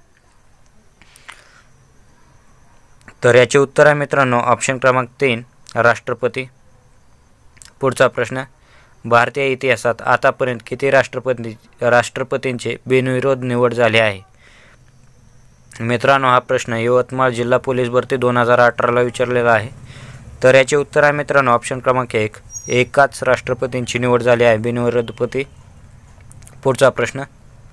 तर याचे उत्तर आहे मित्रांनो ऑप्शन क्रमांक तीन राष्ट्रपती. पुढचा प्रश्न, भारतीय इतिहासात आतापर्यंत किती राष्ट्रपती राष्ट्रपतींचे बिनविरोध निवड झाली आहे? मित्रांनो, हा प्रश्न यवतमाळ जिल्हा पोलीस भरती दोन हजार अठराला विचारलेला आहे. तर याचे उत्तर आहे मित्रांनो ऑप्शन क्रमांक एक, एकाच राष्ट्रपतींची निवड झाली आहे बिनविरोधपती. पुढचा प्रश्न,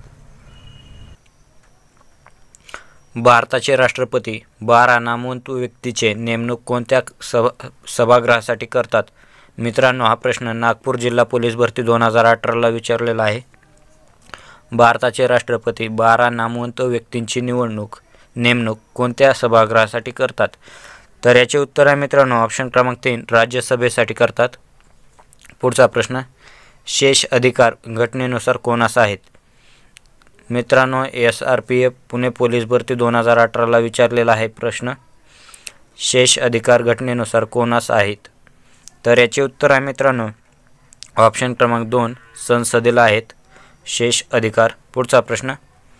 भारताचे राष्ट्रपती बारा नामवंत व्यक्तीचे नेमणूक कोणत्या सभा सभागृहासाठी करतात? मित्रांनो, हा प्रश्न नागपूर जिल्हा पोलीस भरती दोन हजार अठराला विचारलेला आहे. भारताचे राष्ट्रपती बारा नामवंत व्यक्तींची निवडणूक नेमणूक कोणत्या सभागृहासाठी करतात? तर याचे उत्तर आहे मित्रांनो ऑप्शन क्रमांक तीन, राज्यसभेसाठी करतात. पुढचा प्रश्न, शेष अधिकार घटनेनुसार कोणास आहेत? मित्रांनो, S R P F Pune police भरती दोन हजार अठराला विचारलेला आहे प्रश्न, शेष अधिकार घटनेनुसार कोणास आहेत? तर याचे उत्तर आहे मित्रांनो ऑप्शन क्रमांक दोन, संसदेला आहेत शेष अधिकार. पुढचा प्रश्न,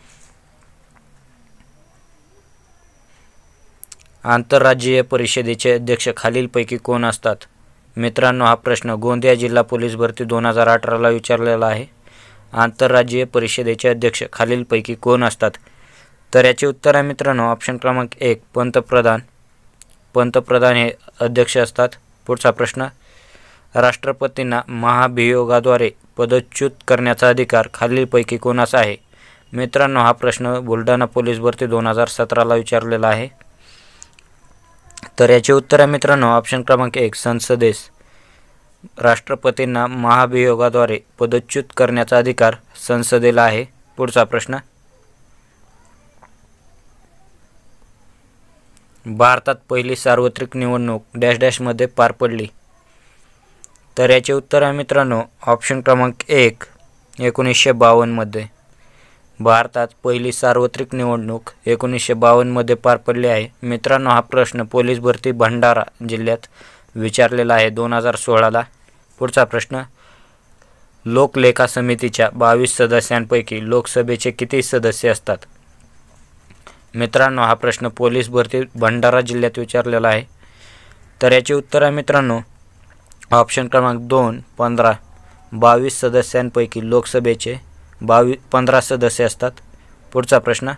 आंतरराज्यीय परिषदेचे अध्यक्ष खालीलपैकी कोण असतात? मित्रांनो, हा प्रश्न गोंदिया जिल्हा पोलीस भरती दोन हजार अठराला विचारलेला आहे. आंतरराज्यीय परिषदेचे अध्यक्ष खालीलपैकी कोण असतात? तर याचे उत्तर आहे मित्रांनो ऑप्शन क्रमांक एक, पंतप्रधान. पंतप्रधान हे अध्यक्ष असतात. पुढचा प्रश्न, राष्ट्रपतींना महाभियोगाद्वारे पदच्युत करण्याचा अधिकार खालीलपैकी कोणास आहे? मित्रांनो, हा प्रश्न बुलढाणा पोलीस भरती दोन हजार सतराला विचारलेला आहे. तर याचे उत्तर आहे मित्रांनो ऑप्शन क्रमांक एक, संसदेस. राष्ट्रपतींना महाभियोगाद्वारे पदच्युत करण्याचा अधिकार संसदेला आहे. पुढचा प्रश्न, भारतात पहिली सार्वत्रिक निवडणूक डॅश डॅशमध्ये पार पडली. तर याचे उत्तर आहे मित्रांनो ऑप्शन क्रमांक एक, एकोणीसशे बावन्नमध्ये. भारतात पहिली सार्वत्रिक निवडणूक एकोणीसशे बावन्नमध्ये पार पडली आहे. मित्रांनो, हा प्रश्न पोलीस भरती भंडारा जिल्ह्यात विचारलेला आहे दोन हजार सोळाला. पुढचा प्रश्न, लोकलेखा समितीच्या बावीस सदस्यांपैकी लोकसभेचे किती सदस्य असतात? मित्रांनो, हा प्रश्न पोलीस भरती भंडारा जिल्ह्यात विचारलेला आहे. तर याचे उत्तर आहे मित्रांनो ऑप्शन क्रमांक दोन, पंधरा. बावीस सदस्यांपैकी लोकसभेचे बावीस पंधरा सदस्य असतात. पुढचा प्रश्न,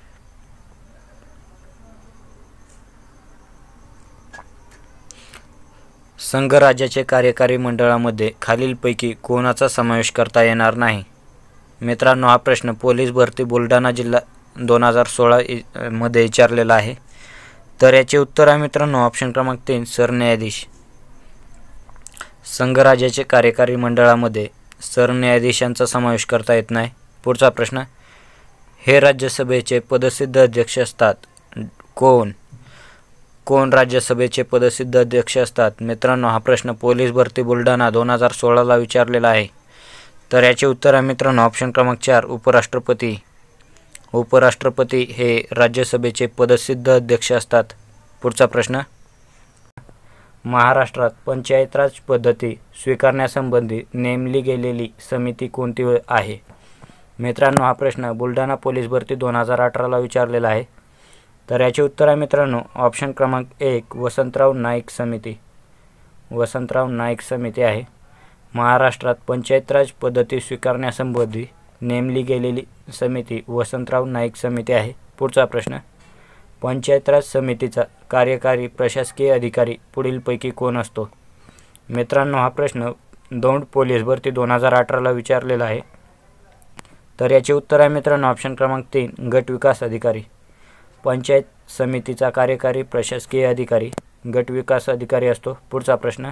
संघराज्याचे कार्यकारी मंडळामध्ये खालीलपैकी कोणाचा समावेश करता येणार नाही? मित्रांनो, हा प्रश्न पोलीस भरती बुलढाणा जिल्हा दोन हजार सोळा मध्ये विचारलेला आहे. तर याचे उत्तर आहे मित्रांनो ऑप्शन क्रमांक तीन, सरन्यायाधीश. संघराज्याचे कार्यकारी मंडळामध्ये सरन्यायाधीशांचा समावेश करता येत नाही. पुढचा प्रश्न, हे राज्यसभेचे पदसिद्ध अध्यक्ष असतात. कोण कोण राज्यसभेचे पदसिद्ध अध्यक्ष असतात? मित्रांनो, हा प्रश्न पोलीस भरती बुलढाणा दोन हजार सोळाला विचारलेला आहे. तर याचे उत्तर आहे मित्रांनो ऑप्शन क्रमांक चार, उपराष्ट्रपती. उपराष्ट्रपती हे राज्यसभेचे पदसिद्ध अध्यक्ष असतात. पुढचा प्रश्न, महाराष्ट्रात पंचायत राज पद्धती स्वीकारण्यासंबंधी नेमली गेलेली समिती कोणती आहे? मित्रांनो, हा प्रश्न बुलढाणा पोलीस भरती दोन हजार अठराला विचारलेला आहे. तर याचे उत्तर आहे मित्रांनो ऑप्शन क्रमांक एक, वसंतराव नाईक समिती. वसंतराव नाईक समिती आहे. महाराष्ट्रात पंचायत राज पद्धती स्वीकारण्यासंबंधी नेमली गेलेली समिती वसंतराव नाईक समिती आहे. पुढचा प्रश्न, पंचायत राज समितीचा कार्यकारी प्रशासकीय अधिकारी पुढीलपैकी कोण असतो? मित्रांनो, हा प्रश्न दौंड पोलीस भरती दोन हजार अठराला विचारलेला आहे. तर याचे उत्तर आहे मित्रांनो ऑप्शन क्रमांक तीन, गट विकास अधिकारी. पंचायत समितीचा कार्यकारी प्रशासकीय अधिकारी गट विकास अधिकारी असतो. पुढचा प्रश्न,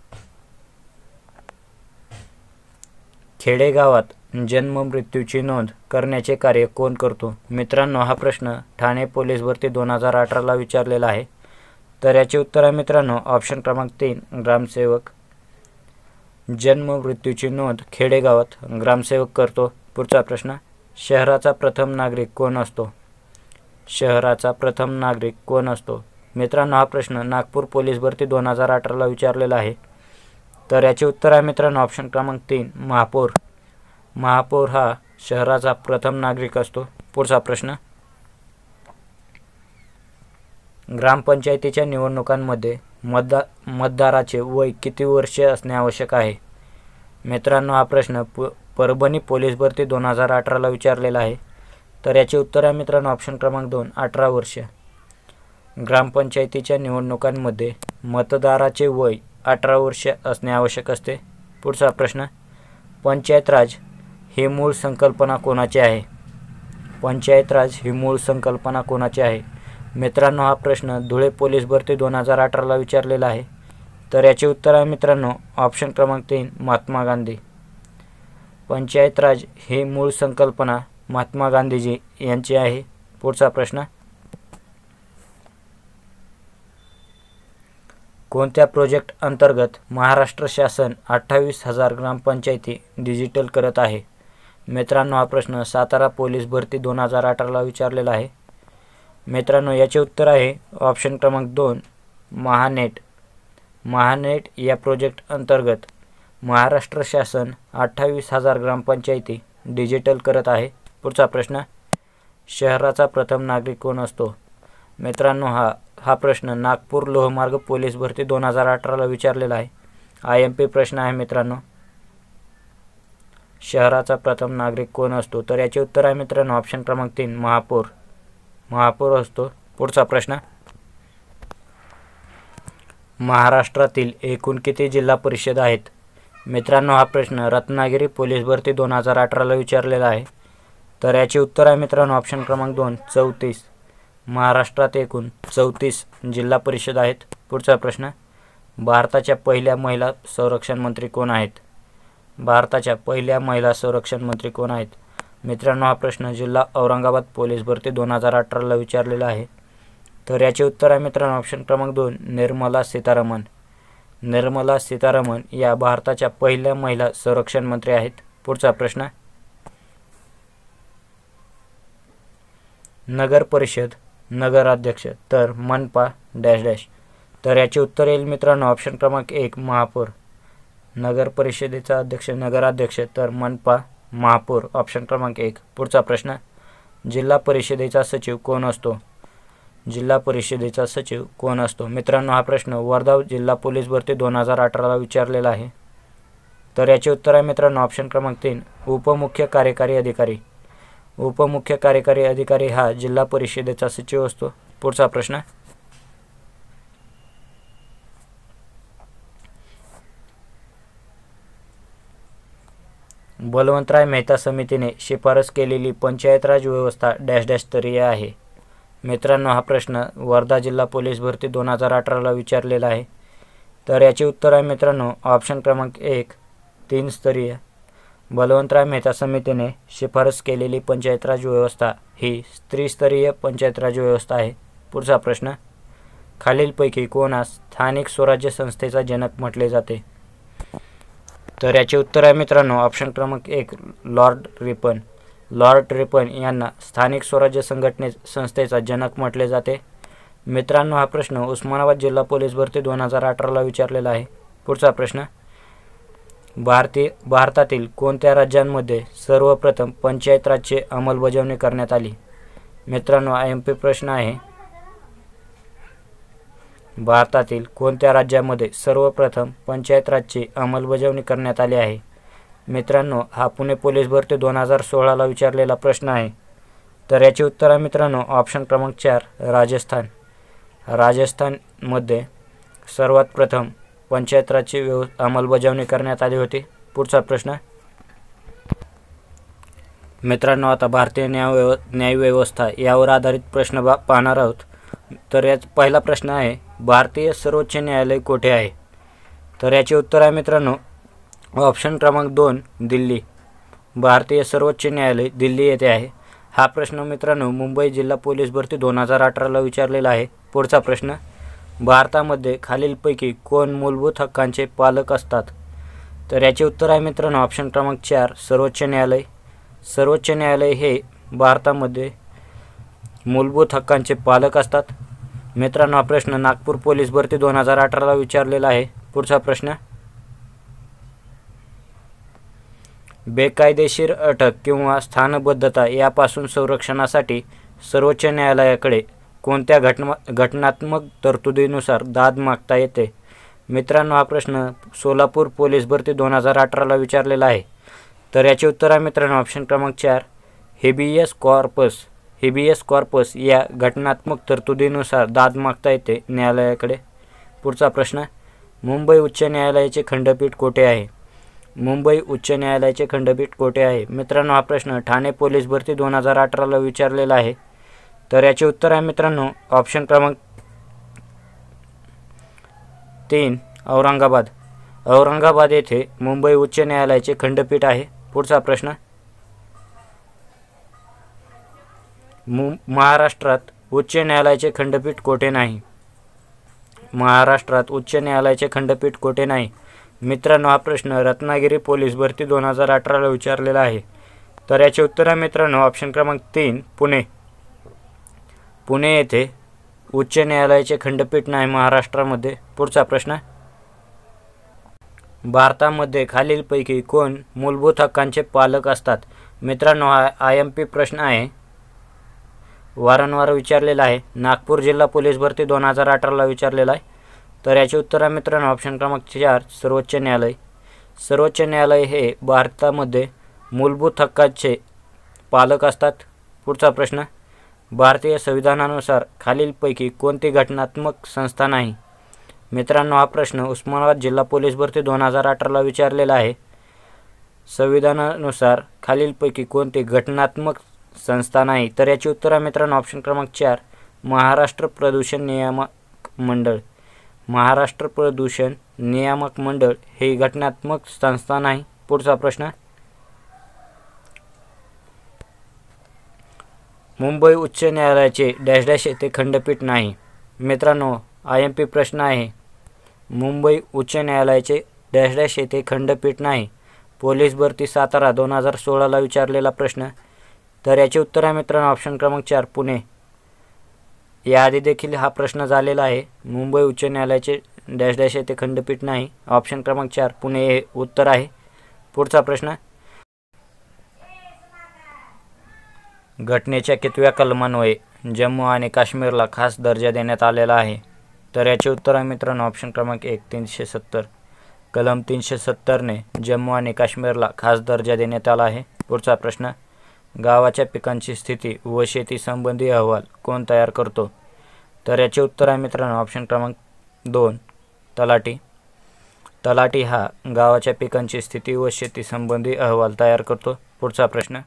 खेडेगावात जन्म मृत्यूची नोंद करण्याचे कार्य कोण करतो? मित्रांनो, हा प्रश्न ठाणे पोलीस भरती दोन हजार अठराला विचारलेला आहे. तर याचे उत्तर आहे मित्रांनो ऑप्शन क्रमांक तीन, ग्रामसेवक. जन्म मृत्यूची नोंद खेडेगावात ग्रामसेवक करतो. पुढचा प्रश्न, शहराचा प्रथम नागरिक कोण असतो? शहराचा प्रथम नागरिक कोण असतो? मित्रांनो, हा प्रश्न नागपूर पोलीस भरती दोन हजार अठराला विचारलेला आहे. तर याचे उत्तर आहे मित्रांनो ऑप्शन क्रमांक तीन, महापौर. महापौर हा शहराचा प्रथम नागरिक असतो. पुढचा प्रश्न, ग्रामपंचायतीच्या निवडणुकांमध्ये मतदा मतदाराचे वय किती वर्षे असणे आवश्यक आहे? मित्रांनो, हा प्रश्न प परभणी पोलीस भरती दोन हजार अठराला विचारलेला आहे. तर याचे उत्तर आहे मित्रांनो ऑप्शन क्रमांक दोन, अठरा वर्ष. ग्रामपंचायतीच्या निवडणुकांमध्ये मतदाराचे वय अठरा वर्ष असणे आवश्यक असते. पुढचा प्रश्न, पंचायत राज ही मूळ संकल्पना कोणाची आहे? पंचायत राज ही मूळ संकल्पना कोणाची आहे? मित्रांनो, हा प्रश्न धुळे पोलीस भरती दोन हजार अठराला विचारलेला आहे. तर याचे उत्तर आहे मित्रांनो ऑप्शन क्रमांक तीन, महात्मा गांधी. पंचायत राज ही मूळ संकल्पना महात्मा गांधीजी यांची आहे. पुढचा प्रश्न, कोणत्या प्रोजेक्ट अंतर्गत महाराष्ट्र शासन अठ्ठावीस हजार ग्रामपंचायती डिजिटल करत आहे? मित्रांनो, हा प्रश्न सातारा पोलीस भरती दोन हजार अठराला विचारलेला आहे. मित्रांनो, याचे उत्तर आहे ऑप्शन क्रमांक दोन, महानेट. महानेट या प्रोजेक्ट अंतर्गत महाराष्ट्र शासन अठ्ठावीस हजार ग्रामपंचायती डिजिटल करत आहे. पुढचा प्रश्न, शहराचा प्रथम नागरिक कोण असतो? मित्रांनो, हा हा प्रश्न नागपूर लोहमार्ग पोलीस भरती दोन हजार अठराला विचारलेला आहे. आय एम पी प्रश्न आहे मित्रांनो. शहराचा प्रथम नागरिक कोण असतो? तर याचे उत्तर आहे मित्रांनो ऑप्शन क्रमांक तीन, महापौर. महापौर असतो. पुढचा प्रश्न, महाराष्ट्रातील एकूण किती जिल्हा परिषद आहेत? मित्रांनो, हा प्रश्न रत्नागिरी पोलीस भरती दोन हजार अठराला विचारलेला आहे. तर याचे उत्तर आहे मित्रांनो ऑप्शन क्रमांक दोन, चौतीस. महाराष्ट्रात एकूण चौतीस जिल्हा परिषद आहेत. पुढचा प्रश्न, भारताच्या पहिल्या महिला संरक्षण मंत्री कोण आहेत? भारताच्या पहिल्या महिला संरक्षण मंत्री कोण आहेत? मित्रांनो, हा प्रश्न जिल्हा औरंगाबाद पोलीस भरती दोन हजार अठराला विचारलेला आहे. तर याचे उत्तर आहे मित्रांनो ऑप्शन क्रमांक दोन, निर्मला सीतारामन. निर्मला सीतारामन या भारताच्या पहिल्या महिला संरक्षण मंत्री आहेत. पुढचा प्रश्न, नगर परिषद नगराध्यक्ष तर मनपा डॅश डॅश. तर याचे उत्तर येईल मित्रांनो ऑप्शन क्रमांक एक, महापौर. नगर परिषदेचा अध्यक्ष नगराध्यक्ष तर मनपा महापौर, ऑप्शन क्रमांक एक. पुढचा प्रश्न, जिल्हा परिषदेचा सचिव कोण असतो? जिल्हा परिषदेचा सचिव कोण असतो? मित्रांनो, हा प्रश्न वर्धा जिल्हा पोलीस भरती दोन हजार अठराला विचारलेला आहे. तर याचे उत्तर आहे मित्रांनो ऑप्शन क्रमांक तीन, उपमुख्य कार्यकारी अधिकारी. उपमुख्य कार्यकारी अधिकारी हा जिल्हा परिषदेचा सचिव असतो. पुढचा प्रश्न, बलवंतराय मेहता समितीने शिफारस केलेली पंचायत राज व्यवस्था डॅश डॅश स्तरीय आहे. मित्रांनो, हा प्रश्न वर्धा जिल्हा पोलीस भरती दोन हजार अठराला विचारलेला आहे. तर याचे उत्तर आहे मित्रांनो ऑप्शन क्रमांक एक, तीन स्तरीय. बलवंतराय मेहता समितीने शिफारस केलेली पंचायत राज व्यवस्था ही त्रिस्तरीय पंचायत राज व्यवस्था आहे. पुढचा प्रश्न, खालीलपैकी कोणास स्थानिक स्वराज्य संस्थेचा जनक म्हटले जाते? तर याचे उत्तर आहे मित्रांनो ऑप्शन क्रमांक एक, लॉर्ड रिपन. लॉर्ड रिपन यांना स्थानिक स्वराज्य संघटने संस्थेचा जनक म्हटले जाते. मित्रांनो, हा प्रश्न उस्मानाबाद जिल्हा पोलीस भरती दोन हजार अठराला विचारलेला आहे. पुढचा प्रश्न, भारतीय भारतातील कोणत्या राज्यांमध्ये सर्वप्रथम पंचायत राजची अंमलबजावणी करण्यात आली? मित्रांनो, आय एम पी प्रश्न आहे. भारतातील कोणत्या राज्यामध्ये सर्वप्रथम पंचायत राजची अंमलबजावणी करण्यात आली आहे? मित्रांनो, हा पुणे पोलीस भरती दोन हजार सोळाला विचारलेला प्रश्न आहे. तर याचे उत्तर आहे मित्रांनो ऑप्शन क्रमांक चार, राजस्थान. राजस्थानमध्ये सर्वात प्रथम पंचायत राजची व्यव अंमलबजावणी करण्यात आली होती. पुढचा प्रश्न, मित्रांनो, आता भारतीय न्याय न्यायव्यवस्था यावर आधारित प्रश्न बा पाहणार आहोत. तर याचा पहिला प्रश्न आहे, भारतीय सर्वोच्च न्यायालय कोठे आहे? तर याचे उत्तर आहे मित्रांनो ऑप्शन क्रमांक दोन, दिल्ली. भारतीय सर्वोच्च न्यायालय दिल्ली येथे आहे. हा प्रश्न मित्रांनो मुंबई जिल्हा पोलीस भरती दोन हजार अठराला विचारलेला आहे. पुढचा प्रश्न, भारतामध्ये खालीलपैकी कोण मूलभूत हक्कांचे पालक असतात? तर याचे उत्तर आहे मित्रांनो ऑप्शन क्रमांक चार, सर्वोच्च न्यायालय. सर्वोच्च न्यायालय हे भारतामध्ये मूलभूत हक्कांचे पालक असतात. मित्रांनो, हा प्रश्न नागपूर पोलीस भरती दोन हजार अठराला विचारलेला आहे. पुढचा प्रश्न, बेकायदेशीर अटक किंवा स्थानबद्धता यापासून संरक्षणासाठी सर्वोच्च न्यायालयाकडे कोणत्या घटना घटनात्मक तरतुदीनुसार दाद मागता येते? मित्रांनो, हा प्रश्न सोलापूर पोलीस भरती दोन हजार अठराला विचारलेला आहे. तर याचे उत्तर आहे मित्रांनो ऑप्शन क्रमांक चार, हेबियस कॉर्पस. हेबियस कॉर्पस या घटनात्मक तरतुदीनुसार दाद मागता येते न्यायालयाकडे. पुढचा प्रश्न, मुंबई उच्च न्यायालयाचे खंडपीठ कोठे आहे? मुंबई उच्च न्यायालयाचे खंडपीठ कोठे आहे? मित्रांनो, हा प्रश्न ठाणे पोलीस भरती दोन हजार अठराला विचारलेला आहे. तर याचे उत्तर आहे मित्रांनो ऑप्शन क्रमांक तीन, औरंगाबाद. औरंगाबाद येथे मुंबई उच्च न्यायालयाचे खंडपीठ आहे. पुढचा प्रश्न, महाराष्ट्रात उच्च न्यायालयाचे खंडपीठ कोठे नाही? महाराष्ट्रात उच्च न्यायालयाचे खंडपीठ कोठे नाही? मित्रांनो, हा प्रश्न रत्नागिरी पोलीस भरती दोन हजार अठराला विचारलेला आहे. तर याचे उत्तर आहे मित्रांनो ऑप्शन क्रमांक तीन, पुणे. पुणे येथे उच्च न्यायालयाचे खंडपीठ नाही महाराष्ट्रामध्ये. पुढचा प्रश्न, भारतामध्ये खालीलपैकी कोण मूलभूत हक्कांचे पालक असतात? मित्रांनो, हा आय एम पी प्रश्न आहे, वारंवार विचारलेला आहे. नागपूर जिल्हा पोलीस भरती दोन हजार अठराला विचारलेला आहे. तर याचे उत्तर आहे मित्रांनो ऑप्शन क्रमांक चार, सर्वोच्च न्यायालय. सर्वोच्च न्यायालय हे भारतामध्ये मूलभूत हक्काचे पालक असतात. पुढचा प्रश्न, भारतीय संविधानानुसार खालीलपैकी कोणती घटनात्मक संस्था नाही? मित्रांनो, हा प्रश्न उस्मानाबाद जिल्हा पोलीस भरती दोन हजार अठराला विचारलेला आहे. संविधानानुसार खालीलपैकी कोणती घटनात्मक संस्था नाही? तर याचे उत्तर आहे मित्रांनो ऑप्शन क्रमांक चार, महाराष्ट्र प्रदूषण नियामक मंडळ. महाराष्ट्र प्रदूषण नियामक मंडळ हे घटनात्मक संस्था नाही. पुढचा प्रश्न, मुंबई उच्च न्यायालयाचे डॅश डॅश येथे खंडपीठ नाही. मित्रांनो, आय एम पी प्रश्न आहे, मुंबई उच्च न्यायालयाचे डॅश डॅश येथे खंडपीठ नाही. पोलीस भरती सातारा दोन हजार सोळाला विचारलेला प्रश्न. तर याचे उत्तर आहे मित्रांनो ऑप्शन क्रमांक चार, पुणे. याआधी देखील हा प्रश्न झालेला आहे. मुंबई उच्च न्यायालयाचे डॅश डॅश येथे खंडपीठ नाही. ऑप्शन क्रमांक चार, पुणे हे उत्तर आहे. पुढचा प्रश्न, घटनेच्या कितव्या कलमान्वये जम्मू आणि काश्मीरला खास दर्जा देण्यात आलेला आहे? तर याचे उत्तर आहे मित्रांनो ऑप्शन क्रमांक एक, तीनशे सत्तर. कलम तीनशे सत्तरने जम्मू आणि काश्मीरला खास दर्जा देण्यात आला आहे. पुढचा प्रश्न, गावाच्या पिकांची स्थिती व शेती संबंधी अहवाल कोण तयार करतो? तर याचे उत्तर आहे मित्रांनो ऑप्शन क्रमांक दोन, तलाठी. तलाठी हा गावाच्या पिकांची स्थिती व शेती संबंधी अहवाल तयार करतो. पुढचा प्रश्न,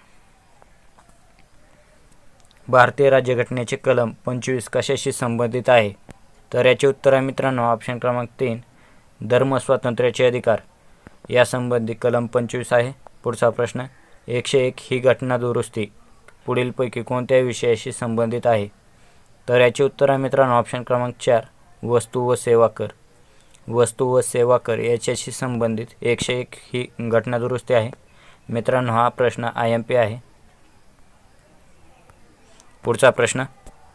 भारतीय राज्यघटनेचे कलम पंचवीस कशाशी संबंधित आहे? तर याचे उत्तर आहे मित्रांनो ऑप्शन क्रमांक तीन, धर्म स्वातंत्र्याचे अधिकार या संबंधी कलम पंचवीस आहे. पुढचा प्रश्न, एकशे एक ही घटना दुरुस्ती पुढीलपैकी कोणत्या विषयाशी संबंधित आहे? तर याचे उत्तर आहे मित्रांनो ऑप्शन क्रमांक चार, वस्तू व सेवा कर. वस्तू व सेवा कर याच्याशी संबंधित एकशे एक ही घटना दुरुस्ती आहे. मित्रांनो, हा प्रश्न आय एम पी आहे. पुढचा प्रश्न,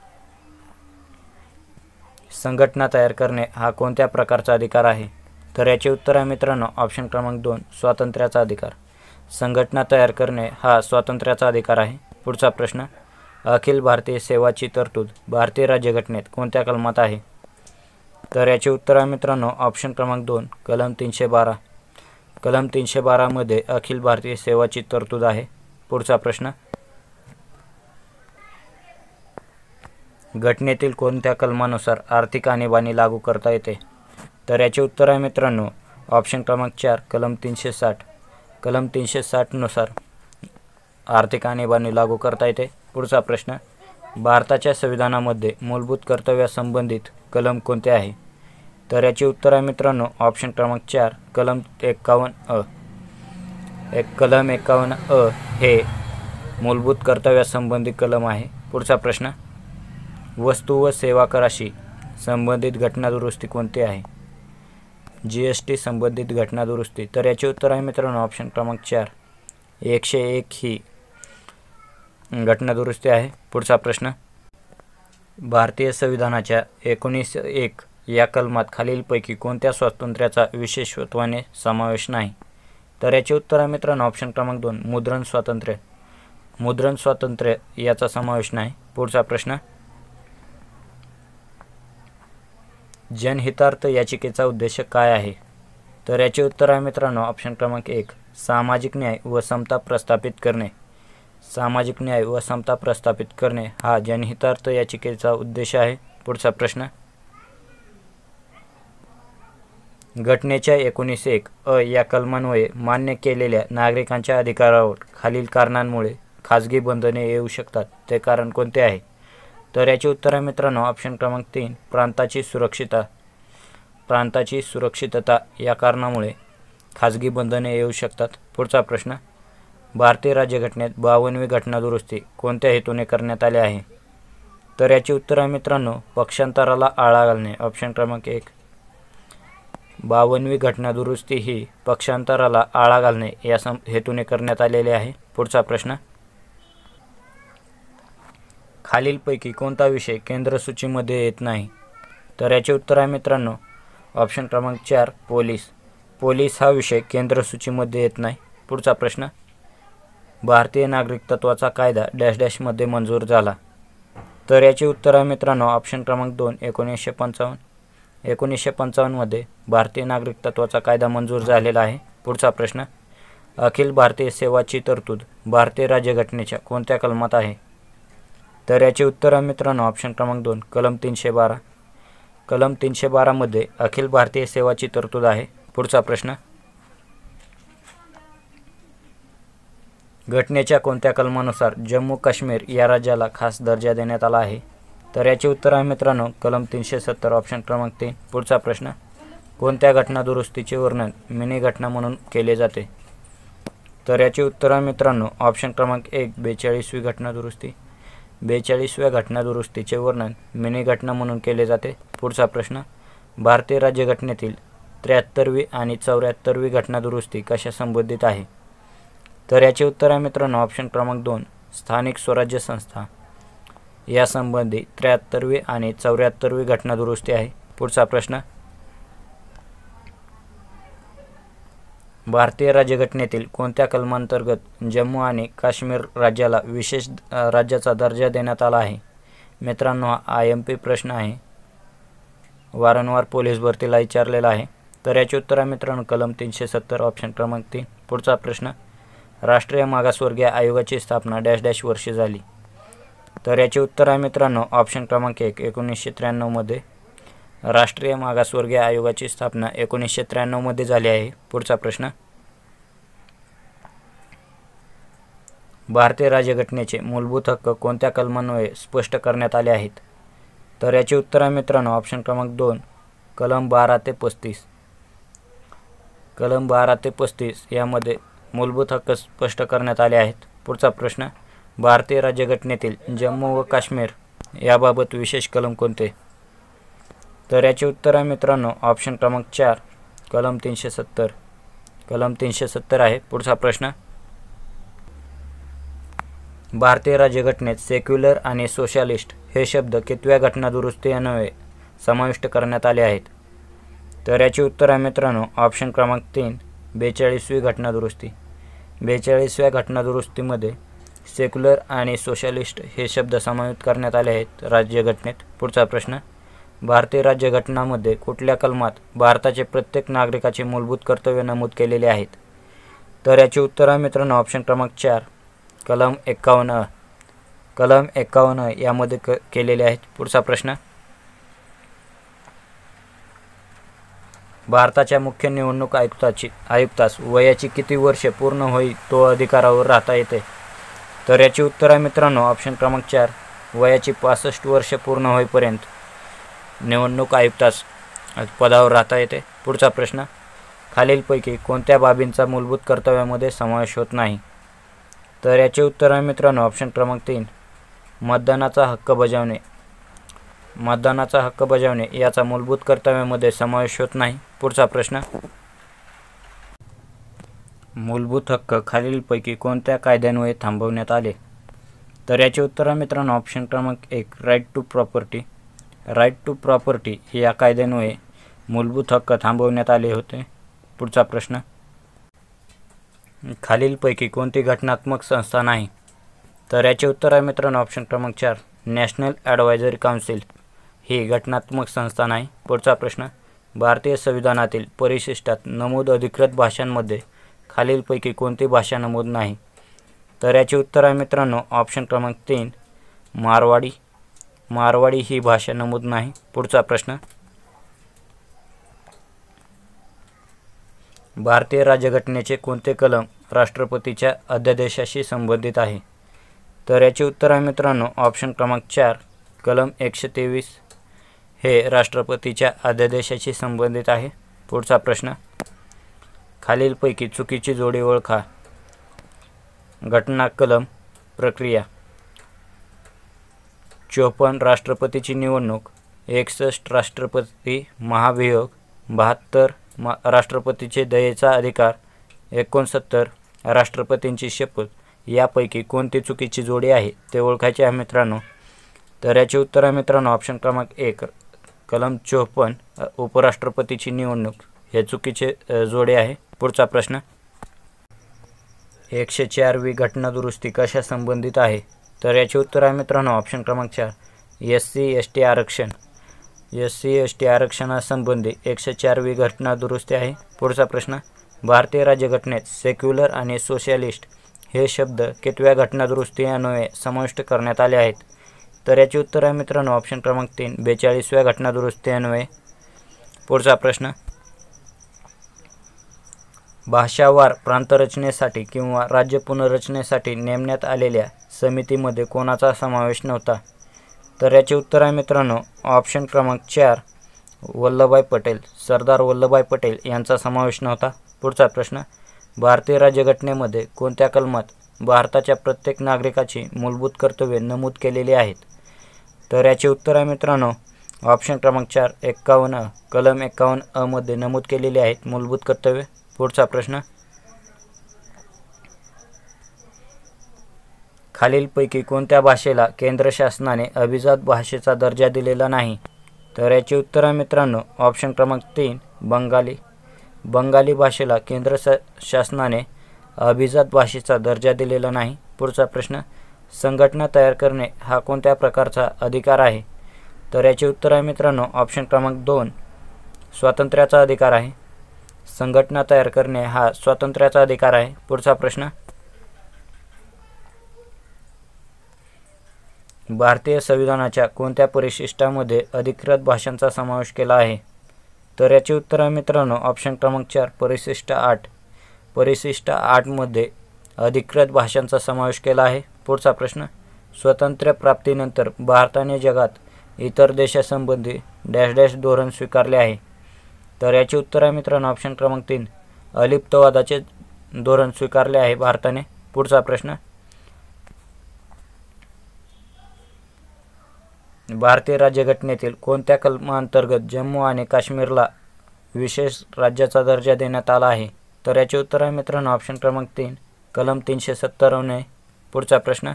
संघटना तयार करणे हा कोणत्या प्रकारचा अधिकार आहे? तर याचे उत्तर आहे मित्रांनो ऑप्शन क्रमांक दोन, स्वातंत्र्याचा अधिकार. संघटना तयार करणे हा स्वातंत्र्याचा अधिकार आहे. पुढचा प्रश्न, अखिल भारतीय सेवाची तरतूद भारतीय राज्यघटनेत कोणत्या कलमात आहे? तर याचे उत्तर आहे मित्रांनो ऑप्शन क्रमांक दोन, कलम तीनशे बारा. कलम तीनशे बारामध्ये अखिल भारतीय सेवाची तरतूद आहे. पुढचा प्रश्न, घटनेतील कोणत्या कलमानुसार आर्थिक आणीबाणी लागू करता येते? तर याचे उत्तर आहे मित्रांनो ऑप्शन क्रमांक चार, कलम तीनशे साठ. कलम तीनशे साठनुसार आर्थिक आणीबाणी लागू करता येते. पुढचा प्रश्न, भारताच्या संविधानामध्ये मूलभूत कर्तव्यासंबंधित कलम कोणते आहे? तर याचे उत्तर आहे मित्रांनो ऑप्शन क्रमांक चार, कलम एक्कावन्न अ. एक कलम एक्कावन्न अ हे मूलभूत कर्तव्यासंबंधी कलम आहे. पुढचा प्रश्न, वस्तू व सेवा कराशी संबंधित घटना दुरुस्ती कोणती आहे? जी एस टी संबंधित घटना दुरुस्ती. तर याचे उत्तर आहे मित्रांनो ऑप्शन क्रमांक चार, एकशे एक ही घटना दुरुस्ती आहे. पुढचा प्रश्न, भारतीय संविधानाच्या एकोणीस एक या कलमात खालीलपैकी कोणत्या स्वातंत्र्याचा विशेषत्वाने समावेश नाही? तर याचे उत्तर आहे मित्रांनो ऑप्शन क्रमांक दोन, मुद्रण स्वातंत्र्य. मुद्रण स्वातंत्र्य याचा समावेश नाही. पुढचा प्रश्न, जनहितार्थ याचिकेचा उद्देश काय आहे? तर याचे उत्तर आहे मित्रांनो ऑप्शन क्रमांक एक, सामाजिक न्याय व समता प्रस्थापित करणे. सामाजिक न्याय व समता प्रस्थापित करणे हा जनहितार्थ याचिकेचा उद्देश आहे. पुढचा प्रश्न, घटनेच्या एकोणीसशे एक अ या कलमान्वये मान्य केलेल्या नागरिकांच्या अधिकारावर खालील कारणांमुळे खाजगी बंधने येऊ शकतात, ते कारण कोणते आहे? तर याचे उत्तर आहे मित्रांनो ऑप्शन क्रमांक तीन, प्रांताची सुरक्षितता. प्रांताची सुरक्षितता या कारणामुळे खाजगी बंधने येऊ शकतात. पुढचा प्रश्न, भारतीय राज्यघटनेत बावनवी घटना दुरुस्ती कोणत्या हेतूने करण्यात आली आहे? तर याचे उत्तर आहे मित्रांनो पक्षांतराला आळा घालणे. ऑप्शन क्रमांक एक, बावनवी घटना दुरुस्ती ही पक्षांतराला आळा घालणे या सम हेतूने करण्यात आलेली आहे. पुढचा प्रश्न, खालीलपैकी कोणता विषय केंद्र सूचीमध्ये येत नाही? तर याचे उत्तर आहे मित्रांनो ऑप्शन क्रमांक चार, पोलीस. पोलीस हा विषय केंद्र सूचीमध्ये येत नाही. पुढचा प्रश्न, भारतीय नागरिकत्वाचा कायदा डॅश डॅशमध्ये मंजूर झाला. तर याचे उत्तर आहे मित्रांनो ऑप्शन क्रमांक दोन, एकोणीसशे पंचावन्न. एकोणीसशे पंचावन्नमध्ये भारतीय नागरिकत्वाचा कायदा मंजूर झालेला आहे. पुढचा प्रश्न, अखिल भारतीय सेवाची तरतूद भारतीय राज्यघटनेच्या कोणत्या कलमात आहे? तर याचे उत्तर आहे मित्रांनो ऑप्शन क्रमांक दोन, कलम तीनशे बारा. कलम तीनशे बारामध्ये अखिल भारतीय सेवाची तरतूद आहे. पुढचा प्रश्न, घटनेच्या कोणत्या कलमानुसार जम्मू काश्मीर या राज्याला खास दर्जा देण्यात आला आहे? तर याचे उत्तर आहे मित्रांनो कलम तीनशे सत्तर. ऑप्शन क्रमांक तीन. पुढचा प्रश्न, कोणत्या घटना दुरुस्तीचे वर्णन मिनी घटना म्हणून केले जाते? तर याचे उत्तर आहे मित्रांनो ऑप्शन क्रमांक एक, बेचाळीसवी घटना दुरुस्ती. बेचाळीसव्या घटना दुरुस्तीचे वर्णन मिनी घटना म्हणून केले जाते. पुढचा प्रश्न, भारतीय राज्यघटनेतील त्र्याहत्तरवी आणि चौऱ्याहत्तरवी घटना दुरुस्ती कशा संबंधित आहे? तर याचे उत्तर आहे मित्रांनो ऑप्शन क्रमांक दोन, स्थानिक स्वराज्य संस्था या संबंधी त्र्याहत्तरवी आणि चौऱ्याहत्तरवी घटना दुरुस्ती आहे. पुढचा प्रश्न, भारतीय राज्यघटनेतील कोणत्या कलमांतर्गत जम्मू आणि काश्मीर राज्याला विशेष राज्याचा दर्जा देण्यात आला आहे? मित्रांनो हा आय एम पी प्रश्न आहे, वारंवार पोलीस भरतीला विचारलेला आहे. तर याचे उत्तर आहे मित्रांनो कलम तीनशे सत्तर. ऑप्शन क्रमांक तीन. पुढचा प्रश्न, राष्ट्रीय मागासवर्गीय आयोगाची स्थापना डॅश डॅश वर्षी झाली? तर याचे उत्तर आहे मित्रांनो ऑप्शन क्रमांक एक, एकोणीसशे त्र्याण्णवमध्ये राष्ट्रीय मागासवर्गीय आयोगाची स्थापना एकोणीसशे त्र्याण्णवमध्ये झाली आहे. पुढचा प्रश्न, भारतीय राज्यघटनेचे मूलभूत हक्क कोणत्या कलमान्वये स्पष्ट करण्यात आले आहेत? तर याचे उत्तर आहे मित्रांनो ऑप्शन क्रमांक दोन, कलम बारा ते पस्तीस. कलम बारा ते पस्तीस यामध्ये मूलभूत हक्क स्पष्ट करण्यात आले आहेत. पुढचा प्रश्न, भारतीय राज्यघटनेतील जम्मू व काश्मीर याबाबत विशेष कलम कोणते? तर याचे उत्तर आहे मित्रांनो ऑप्शन क्रमांक चार, कलम तीनशे सत्तर. कलम तीनशे सत्तर आहे. पुढचा प्रश्न, भारतीय राज्यघटनेत सेक्युलर आणि सोशलिस्ट हे शब्द कितव्या घटना दुरुस्ती अन्वये समाविष्ट करण्यात आले आहेत? तर याचे उत्तर आहे मित्रांनो ऑप्शन क्रमांक तीन, बेचाळीसवी घटना दुरुस्ती. बेचाळीसव्या घटना दुरुस्तीमध्ये सेक्युलर आणि सोशलिस्ट हे शब्द समाविष्ट करण्यात आले आहेत राज्यघटनेत. पुढचा प्रश्न, भारतीय राज्यघटनामध्ये कुठल्या कलमात भारताचे प्रत्येक नागरिकाचे मूलभूत कर्तव्य नमूद केलेले आहेत? तर याचे उत्तर आहे मित्रांनो ऑप्शन क्रमांक चार, कलम एक्कावन्न. कलम एक्कावन्न यामध्ये क केलेले आहेत. पुढचा प्रश्न, भारताच्या मुख्य निवडणूक आयुक्ताची आयुक्तास वयाची किती वर्षे पूर्ण होई तो अधिकारावर राहता येते? तर याचे उत्तर आहे मित्रांनो ऑप्शन क्रमांक चार, वयाची पासष्ट वर्षे पूर्ण होईपर्यंत निवडणूक आयुक्तास पदावर राहता येते. पुढचा प्रश्न, खालीलपैकी कोणत्या बाबींचा मूलभूत कर्तव्यामध्ये समावेश होत नाही? तर याचे उत्तर आहे मित्रांनो ऑप्शन क्रमांक तीन, मतदानाचा हक्क बजावणे. मतदानाचा हक्क बजावणे याचा मूलभूत कर्तव्यामध्ये समावेश होत नाही. पुढचा प्रश्न, मूलभूत हक्क खालीलपैकी कोणत्या कायद्यान्वये थांबवण्यात आले? तर याचे उत्तर आहे मित्रांनो ऑप्शन क्रमांक एक, right to property. Right to property या कायद्यान्वये मूलभूत हक्क थांबवण्यात आले होते. पुढचा प्रश्न, खालीलपैकी कोणती घटनात्मक संस्था नाही? तर याचे उत्तर आहे मित्रांनो ऑप्शन क्रमांक चार, नॅशनल ॲडवायझरी काउन्सिल ही घटनात्मक संस्था नाही. पुढचा प्रश्न, भारतीय संविधानातील परिशिष्टात नमूद अधिकृत भाषांमध्ये खालीलपैकी कोणती भाषा नमूद नाही? तर याचे उत्तर आहे मित्रांनो ऑप्शन क्रमांक तीन मारवाडी. मारवाडी ही भाषा नमूद नाही. पुढचा प्रश्न, भारतीय राज्यघटनेचे कोणते कलम राष्ट्रपतीच्या अध्यादेशाशी संबंधित आहे? तर याचे उत्तर आहे मित्रांनो ऑप्शन क्रमांक चार कलम एकशे तेवीस हे राष्ट्रपतीच्या अध्यादेशाशी संबंधित आहे. पुढचा प्रश्न, खालीलपैकी चुकीची जोडी ओळखा. घटना कलम प्रक्रिया चोपन्न राष्ट्रपतीची निवडणूक, एकसष्ट राष्ट्रपती महाभियोग, बहात्तर राष्ट्रपतीचे दयेचा अधिकार, एकोणसत्तर राष्ट्रपतींची शपथ यापैकी कोणती चुकीची जोडी आहे ते ओळखायचे आहे मित्रांनो. तर याचे उत्तर आहे मित्रांनो ऑप्शन क्रमांक एक कलम चोपन्न उपराष्ट्रपतीची निवडणूक हे चुकीचे जोडे आहे. पुढचा प्रश्न, एकशे चारवी घटना दुरुस्ती कशा संबंधित आहे? तर याचे उत्तर आहे मित्रांनो ऑप्शन क्रमांक चार एस सी एस टी आरक्षण. एस सी एस टी आरक्षणासंबंधी एकशे चारवी घटना दुरुस्ती आहे. पुढचा प्रश्न, भारतीय राज्यघटनेत सेक्युलर आणि सोशलिस्ट हे शब्द कितव्या घटना दुरुस्ती अन्वये समाविष्ट करण्यात आले आहेत? तर याचे उत्तर आहे मित्रांनो ऑप्शन क्रमांक तीन बेचाळीसव्या घटना दुरुस्ती अन्वये. पुढचा प्रश्न, भाषावार प्रांतरचनेसाठी किंवा राज्य पुनर्रचनेसाठी नेमण्यात आलेल्या समितीमध्ये कोणाचा समावेश नव्हता? तर याचे उत्तर आहे मित्रांनो ऑप्शन क्रमांक चार वल्लभभाई पटेल. सरदार वल्लभभाई पटेल यांचा समावेश नव्हता. पुढचा प्रश्न, भारतीय राज्यघटनेमध्ये कोणत्या कलमात भारताच्या प्रत्येक नागरिकाची मूलभूत कर्तव्ये नमूद केलेली आहेत? तर याचे उत्तर आहे मित्रांनो ऑप्शन क्रमांक चार एक्कावन्न अ कलम एक्कावन्न अ मध्ये नमूद केलेली आहेत मूलभूत कर्तव्ये. पुढचा प्रश्न, खालीलपैकी कोणत्या भाषेला केंद्र शासनाने अभिजात भाषेचा दर्जा दिलेला नाही? तर याचे उत्तर आहे मित्रांनो ऑप्शन क्रमांक तीन बंगाली. बंगाली भाषेला केंद्र शासनाने अभिजात भाषेचा दर्जा दिलेला नाही. पुढचा प्रश्न, संघटना तयार करणे हा कोणत्या प्रकारचा अधिकार आहे? तर याचे उत्तर आहे मित्रांनो ऑप्शन क्रमांक दोन स्वातंत्र्याचा अधिकार आहे. संघटना तयार करणे हा स्वातंत्र्याचा अधिकार आहे. पुढचा प्रश्न, भारतीय संविधानाच्या कोणत्या परिशिष्टामध्ये अधिकृत भाषांचा समावेश केला आहे? तर याचे उत्तर आहे मित्रांनो ऑप्शन क्रमांक चार परिशिष्ट आठ. परिशिष्ट आठमध्ये अधिकृत भाषांचा समावेश केला आहे. पुढचा प्रश्न, स्वातंत्र्य प्राप्तीनंतर भारताने जगात इतर देशासंबंधी डॅश डॅश धोरण स्वीकारले आहे? तर याचे उत्तर आहे मित्रांनो ऑप्शन क्रमांक तीन अलिप्तवादाचे धोरण स्वीकारले आहे भारताने. पुढचा प्रश्न, भारतीय राज्यघटनेतील कोणत्या कलमांतर्गत जम्मू आणि काश्मीरला विशेष राज्याचा दर्जा देण्यात आला आहे? तर याचे उत्तर आहे मित्रांनो ऑप्शन क्रमांक तीन कलम तीनशे सत्तर अन्वये. पुढचा प्रश्न,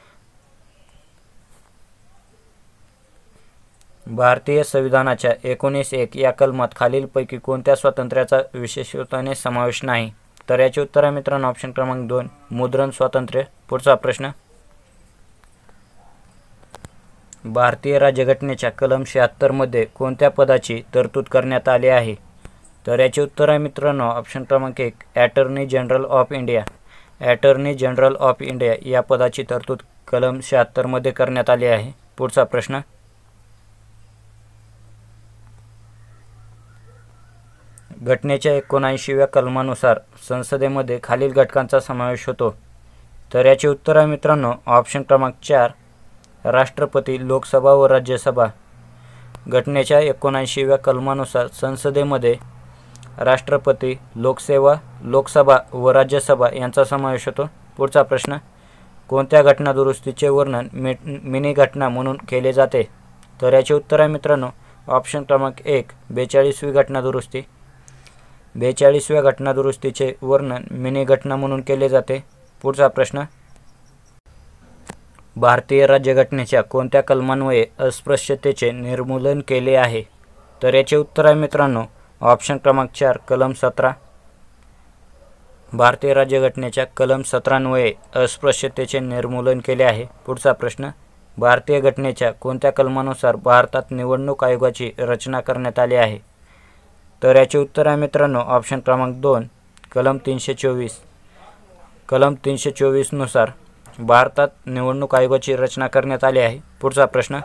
भारतीय संविधानाच्या एकोणीस एक या कलमात खालीलपैकी कोणत्या स्वातंत्र्याचा विशेषत्वाने समावेश नाही? तर याचे उत्तर आहे मित्रांनो ऑप्शन क्रमांक दोन मुद्रण स्वातंत्र्य. पुढचा प्रश्न, भारतीय राज्यघटनेच्या कलम शहात्तर मध्ये कोणत्या पदाची तरतूद करण्यात आली आहे? तर याचे उत्तर आहे मित्रांनो ऑप्शन क्रमांक एक attorney general of India. Attorney general of India या पदाची तरतूद कलम शहात्तर मध्ये करण्यात आली आहे. पुढचा प्रश्न, घटनेच्या एकोणऐंशीव्या कलमानुसार संसदेमध्ये खालील घटकांचा समावेश होतो. तर याचे उत्तर आहे मित्रांनो ऑप्शन क्रमांक चार राष्ट्रपती, लोकसभा व राज्यसभा. घटनेच्या एकोणऐंशीव्या कलमानुसार संसदेमध्ये राष्ट्रपती, लोकसेवा लोकसभा व राज्यसभा यांचा समावेश होतो. पुढचा प्रश्न, कोणत्या घटना दुरुस्तीचे वर्णन मि मिनी घटना म्हणून केले जाते? तर याचे उत्तर आहे मित्रांनो ऑप्शन क्रमांक एक बेचाळीसवी घटना दुरुस्ती. बेचाळीसव्या घटना दुरुस्तीचे वर्णन मिनी घटना म्हणून केले जाते. पुढचा प्रश्न, भारतीय राज्यघटनेच्या कोणत्या कलमान्वये अस्पृश्यतेचे निर्मूलन केले आहे? तर याचे उत्तर आहे मित्रांनो ऑप्शन क्रमांक चार कलम सतरा. भारतीय राज्यघटनेच्या कलम सतरान्वये अस्पृश्यतेचे निर्मूलन केले आहे. पुढचा प्रश्न, भारतीय घटनेच्या कोणत्या कलमानुसार भारतात निवडणूक आयोगाची रचना करण्यात आली आहे? तर याचे उत्तर आहे मित्रांनो ऑप्शन क्रमांक दोन, कलम तीनशे चोवीस. कलम तीनशे चोवीस नुसार भारतात निवडणूक आयोगाची रचना करण्यात आली आहे. पुढचा प्रश्न,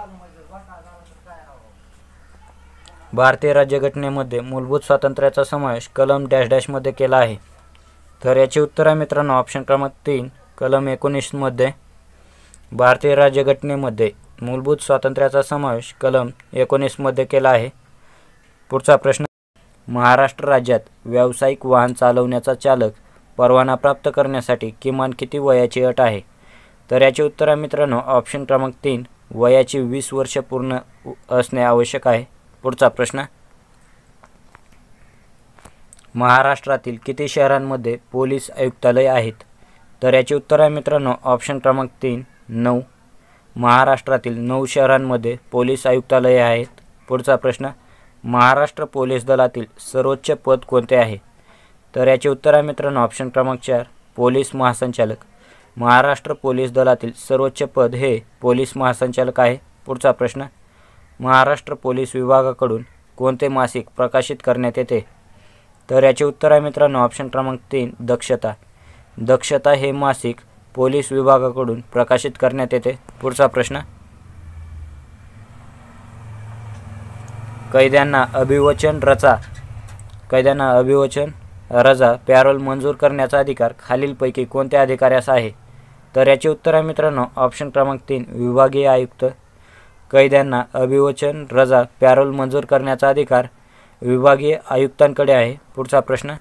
भारतीय राज्यघटनेमध्ये मूलभूत स्वातंत्र्याचा समावेश कलम डॅश डॅशमध्ये केला आहे? तर याचे उत्तर आहे मित्रांनो ऑप्शन क्रमांक तीन, कलम एकोणीसमध्ये भारतीय राज्यघटनेमध्ये मूलभूत स्वातंत्र्याचा समावेश कलम एकोणीसमध्ये केला आहे. पुढचा प्रश्न, महाराष्ट्र राज्यात व्यावसायिक वाहन चालवण्याचा चालक परवाना प्राप्त करण्यासाठी किमान किती वयाची अट आहे? तर याचे उत्तर आहे मित्रांनो ऑप्शन क्रमांक तीन, वयाची वीस वर्ष पूर्ण असणे आवश्यक आहे. पुढचा प्रश्न, महाराष्ट्रातील किती शहरांमध्ये पोलीस आयुक्तालय आहेत? तर याचे उत्तर आहे मित्रांनो ऑप्शन क्रमांक तीन, नऊ. महाराष्ट्रातील नऊ शहरांमध्ये पोलीस आयुक्तालये आहेत. पुढचा प्रश्न, महाराष्ट्र पोलीस दलातील सर्वोच्च पद कोणते आहे? तर याचे उत्तर आहे मित्रांनो ऑप्शन क्रमांक चार, पोलीस महासंचालक. महाराष्ट्र पोलीस दलातील सर्वोच्च पद हे पोलीस महासंचालक आहे. पुढचा प्रश्न, महाराष्ट्र पोलीस विभागाकडून कोणते मासिक प्रकाशित करण्यात येते? तर याचे उत्तर आहे मित्रांनो ऑप्शन क्रमांक तीन, दक्षता. दक्षता हे मासिक पोलीस विभागाकडून प्रकाशित करण्यात येते. पुढचा प्रश्न, कैद्यांना अभिवचन रजा कैद्यांना अभिवचन रजा पॅरोल मंजूर करण्याचा अधिकार खालीलपैकी कोणत्या अधिकाऱ्यास आहे? तर याचे उत्तर आहे मित्रांनो ऑप्शन क्रमांक तीन, विभागीय आयुक्त. कैद्यांना अभिवचन रजा पॅरोल मंजूर करण्याचा अधिकार विभागीय आयुक्तांकडे आहे. पुढचा प्रश्न,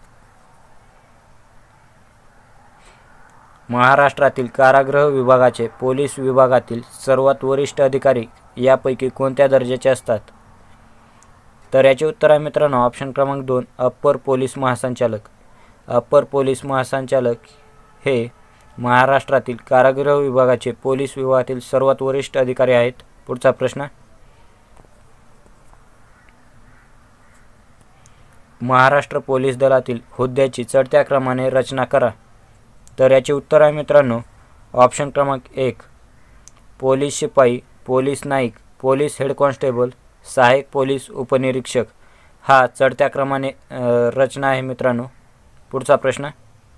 महाराष्ट्रातील कारागृह विभागाचे पोलीस विभागातील सर्वात वरिष्ठ अधिकारी यापैकी कोणत्या दर्जाचे असतात? तर याचे उत्तर आहे मित्रांनो ऑप्शन क्रमांक दोन, अप्पर पोलीस महासंचालक. अप्पर पोलीस महासंचालक हे महाराष्ट्रातील कारागृह विभागाचे पोलीस विभागातील सर्वात वरिष्ठ अधिकारी आहेत. पुढचा प्रश्न, महाराष्ट्र पोलीस दलातील हुद्द्याची चढत्या क्रमाने रचना करा. तर याचे उत्तर आहे मित्रांनो ऑप्शन क्रमांक एक, पोलीस शिपाई, police naik, police head constable, सहाय्यक पोलीस उपनिरीक्षक हा चढत्या क्रमाने रचना आहे मित्रांनो. पुढचा प्रश्न,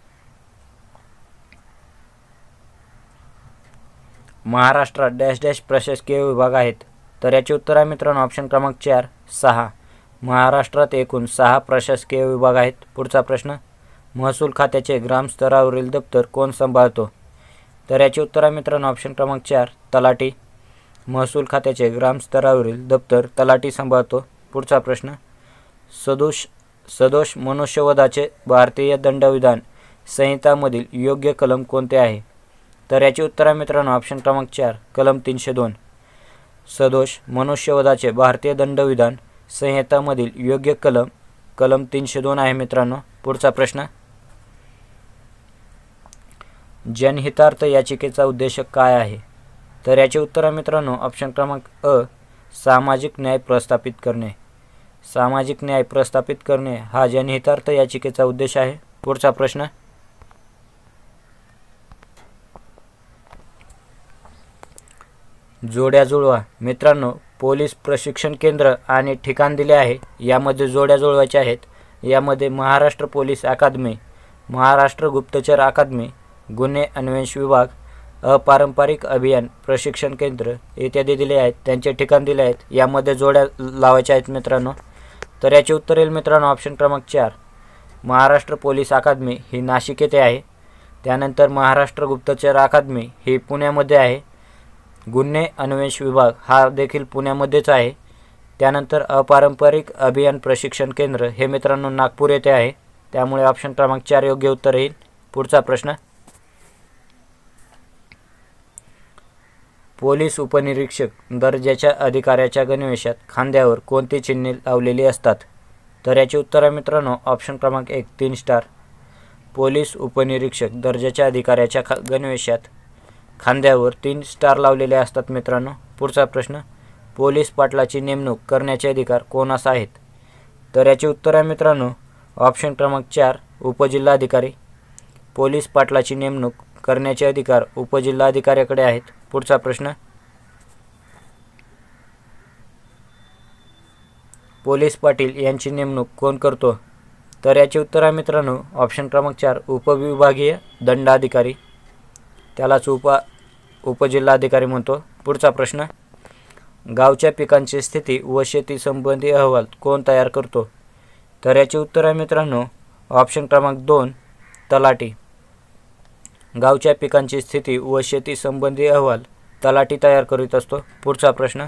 महाराष्ट्रात डॅश डॅश प्रशासकीय विभाग आहेत? तर याचे उत्तर आहे मित्रांनो ऑप्शन क्रमांक चार, सहा. महाराष्ट्रात एकूण सहा प्रशासकीय विभाग आहेत. पुढचा प्रश्न, महसूल खात्याचे ग्रामस्तरावरील दप्तर कोण सांभाळतो? तर याचे उत्तर आहे मित्रांनो ऑप्शन क्रमांक चार, तलाठी. महसूल खात्याचे ग्रामस्तरावरील दप्तर तलाठी सांभाळतो. पुढचा प्रश्न, सदोष सदोष मनुष्यवधाचे भारतीय दंडविधान संहितामधील योग्य कलम कोणते आहे? तर याचे उत्तर आहे मित्रांनो ऑप्शन क्रमांक चार, कलम तीनशे दोन. सदोष मनुष्यवधाचे भारतीय दंडविधान संहितामधील योग्य कलम कलम तीनशे दोन आहे मित्रांनो. पुढचा प्रश्न, जनहितार्थ याचिकेचा उद्देश काय आहे? तर याचे उत्तर आहे मित्रांनो ऑप्शन क्रमांक अ, सामाजिक न्याय प्रस्थापित करणे. सामाजिक न्याय प्रस्थापित करणे हा जनहितार्थ याचिकेचा उद्देश आहे. पुढचा प्रश्न, जोड्या जुळवा. मित्रांनो, पोलीस प्रशिक्षण केंद्र आणि ठिकाण दिले आहे. यामध्ये जोड्या जुळवायच्या आहेत. यामध्ये महाराष्ट्र पोलीस अकादमी, महाराष्ट्र गुप्तचर अकादमी, गुन्हे अन्वेष विभाग, अपारंपरिक अभियान प्रशिक्षण केंद्र इत्यादी दिले आहेत. त्यांचे ठिकाण दिले आहेत. यामध्ये जोड्या लावायच्या आहेत मित्रांनो. तर याचे उत्तर येईल मित्रांनो ऑप्शन क्रमांक चार, महाराष्ट्र पोलीस अकादमी ही नाशिक येथे आहे. त्यानंतर महाराष्ट्र गुप्तचर अकादमी ही पुण्यामध्ये आहे. गुन्हे अन्वेष विभाग हा देखील पुण्यामध्येच आहे. त्यानंतर अपारंपरिक अभियान प्रशिक्षण केंद्र हे मित्रांनो नागपूर येथे आहे. त्यामुळे ऑप्शन क्रमांक चार योग्य उत्तर येईल. पुढचा प्रश्न, पोलीस उपनिरीक्षक दर्जाच्या अधिकाऱ्याच्या गणवेशात खांद्यावर कोणती चिन्हे लावलेली असतात? तर याचे उत्तर आहे मित्रांनो ऑप्शन क्रमांक एक, तीन स्टार. पोलीस उपनिरीक्षक दर्जाच्या अधिकाऱ्याच्या खा गणवेशात खांद्यावर तीन स्टार लावलेले असतात मित्रांनो. पुढचा प्रश्न, पोलीस पाटलाची नेमणूक करण्याचे अधिकार कोणास आहेत? तर याचे उत्तर आहे मित्रांनो ऑप्शन क्रमांक चार, उपजिल्हाधिकारी. पोलीस पाटलाची नेमणूक करण्याचे अधिकार उपजिल्हाधिकाऱ्याकडे आहेत. पुढचा प्रश्न, पोलीस पाटील यांची नेमणूक कोण करतो? तर याचे उत्तर आहे मित्रांनो ऑप्शन क्रमांक चार उपविभागीय दंडाधिकारी, त्यालाच उप उपजिल्हाधिकारी म्हणतो. पुढचा प्रश्न, गावच्या पिकांची स्थिती व शेती संबंधी अहवाल कोण तयार करतो? तर याचे उत्तर आहे मित्रांनो ऑप्शन क्रमांक दोन तलाठी. गावच्या पिकांची स्थिती व शेती संबंधी अहवाल तलाठी तयार करीत असतो. पुढचा प्रश्न,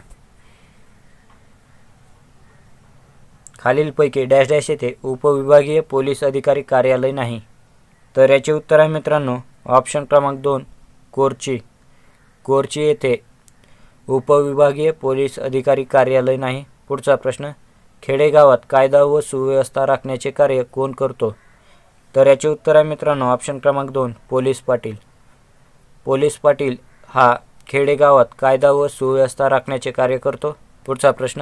खालीलपैकी डॅश डॅश येथे उपविभागीय पोलीस अधिकारी कार्यालय नाही? तर याचे उत्तर आहे मित्रांनो ऑप्शन क्रमांक दोन कोरची. कोरची येथे उपविभागीय पोलीस अधिकारी कार्यालय नाही. पुढचा प्रश्न, खेडेगावात कायदा व सुव्यवस्था राखण्याचे कार्य कोण करतो? तर याचे उत्तर आहे मित्रांनो ऑप्शन क्रमांक दोन पोलीस पाटील. पोलीस पाटील हा खेडेगावात कायदा व सुव्यवस्था राखण्याचे कार्य करतो. पुढचा प्रश्न,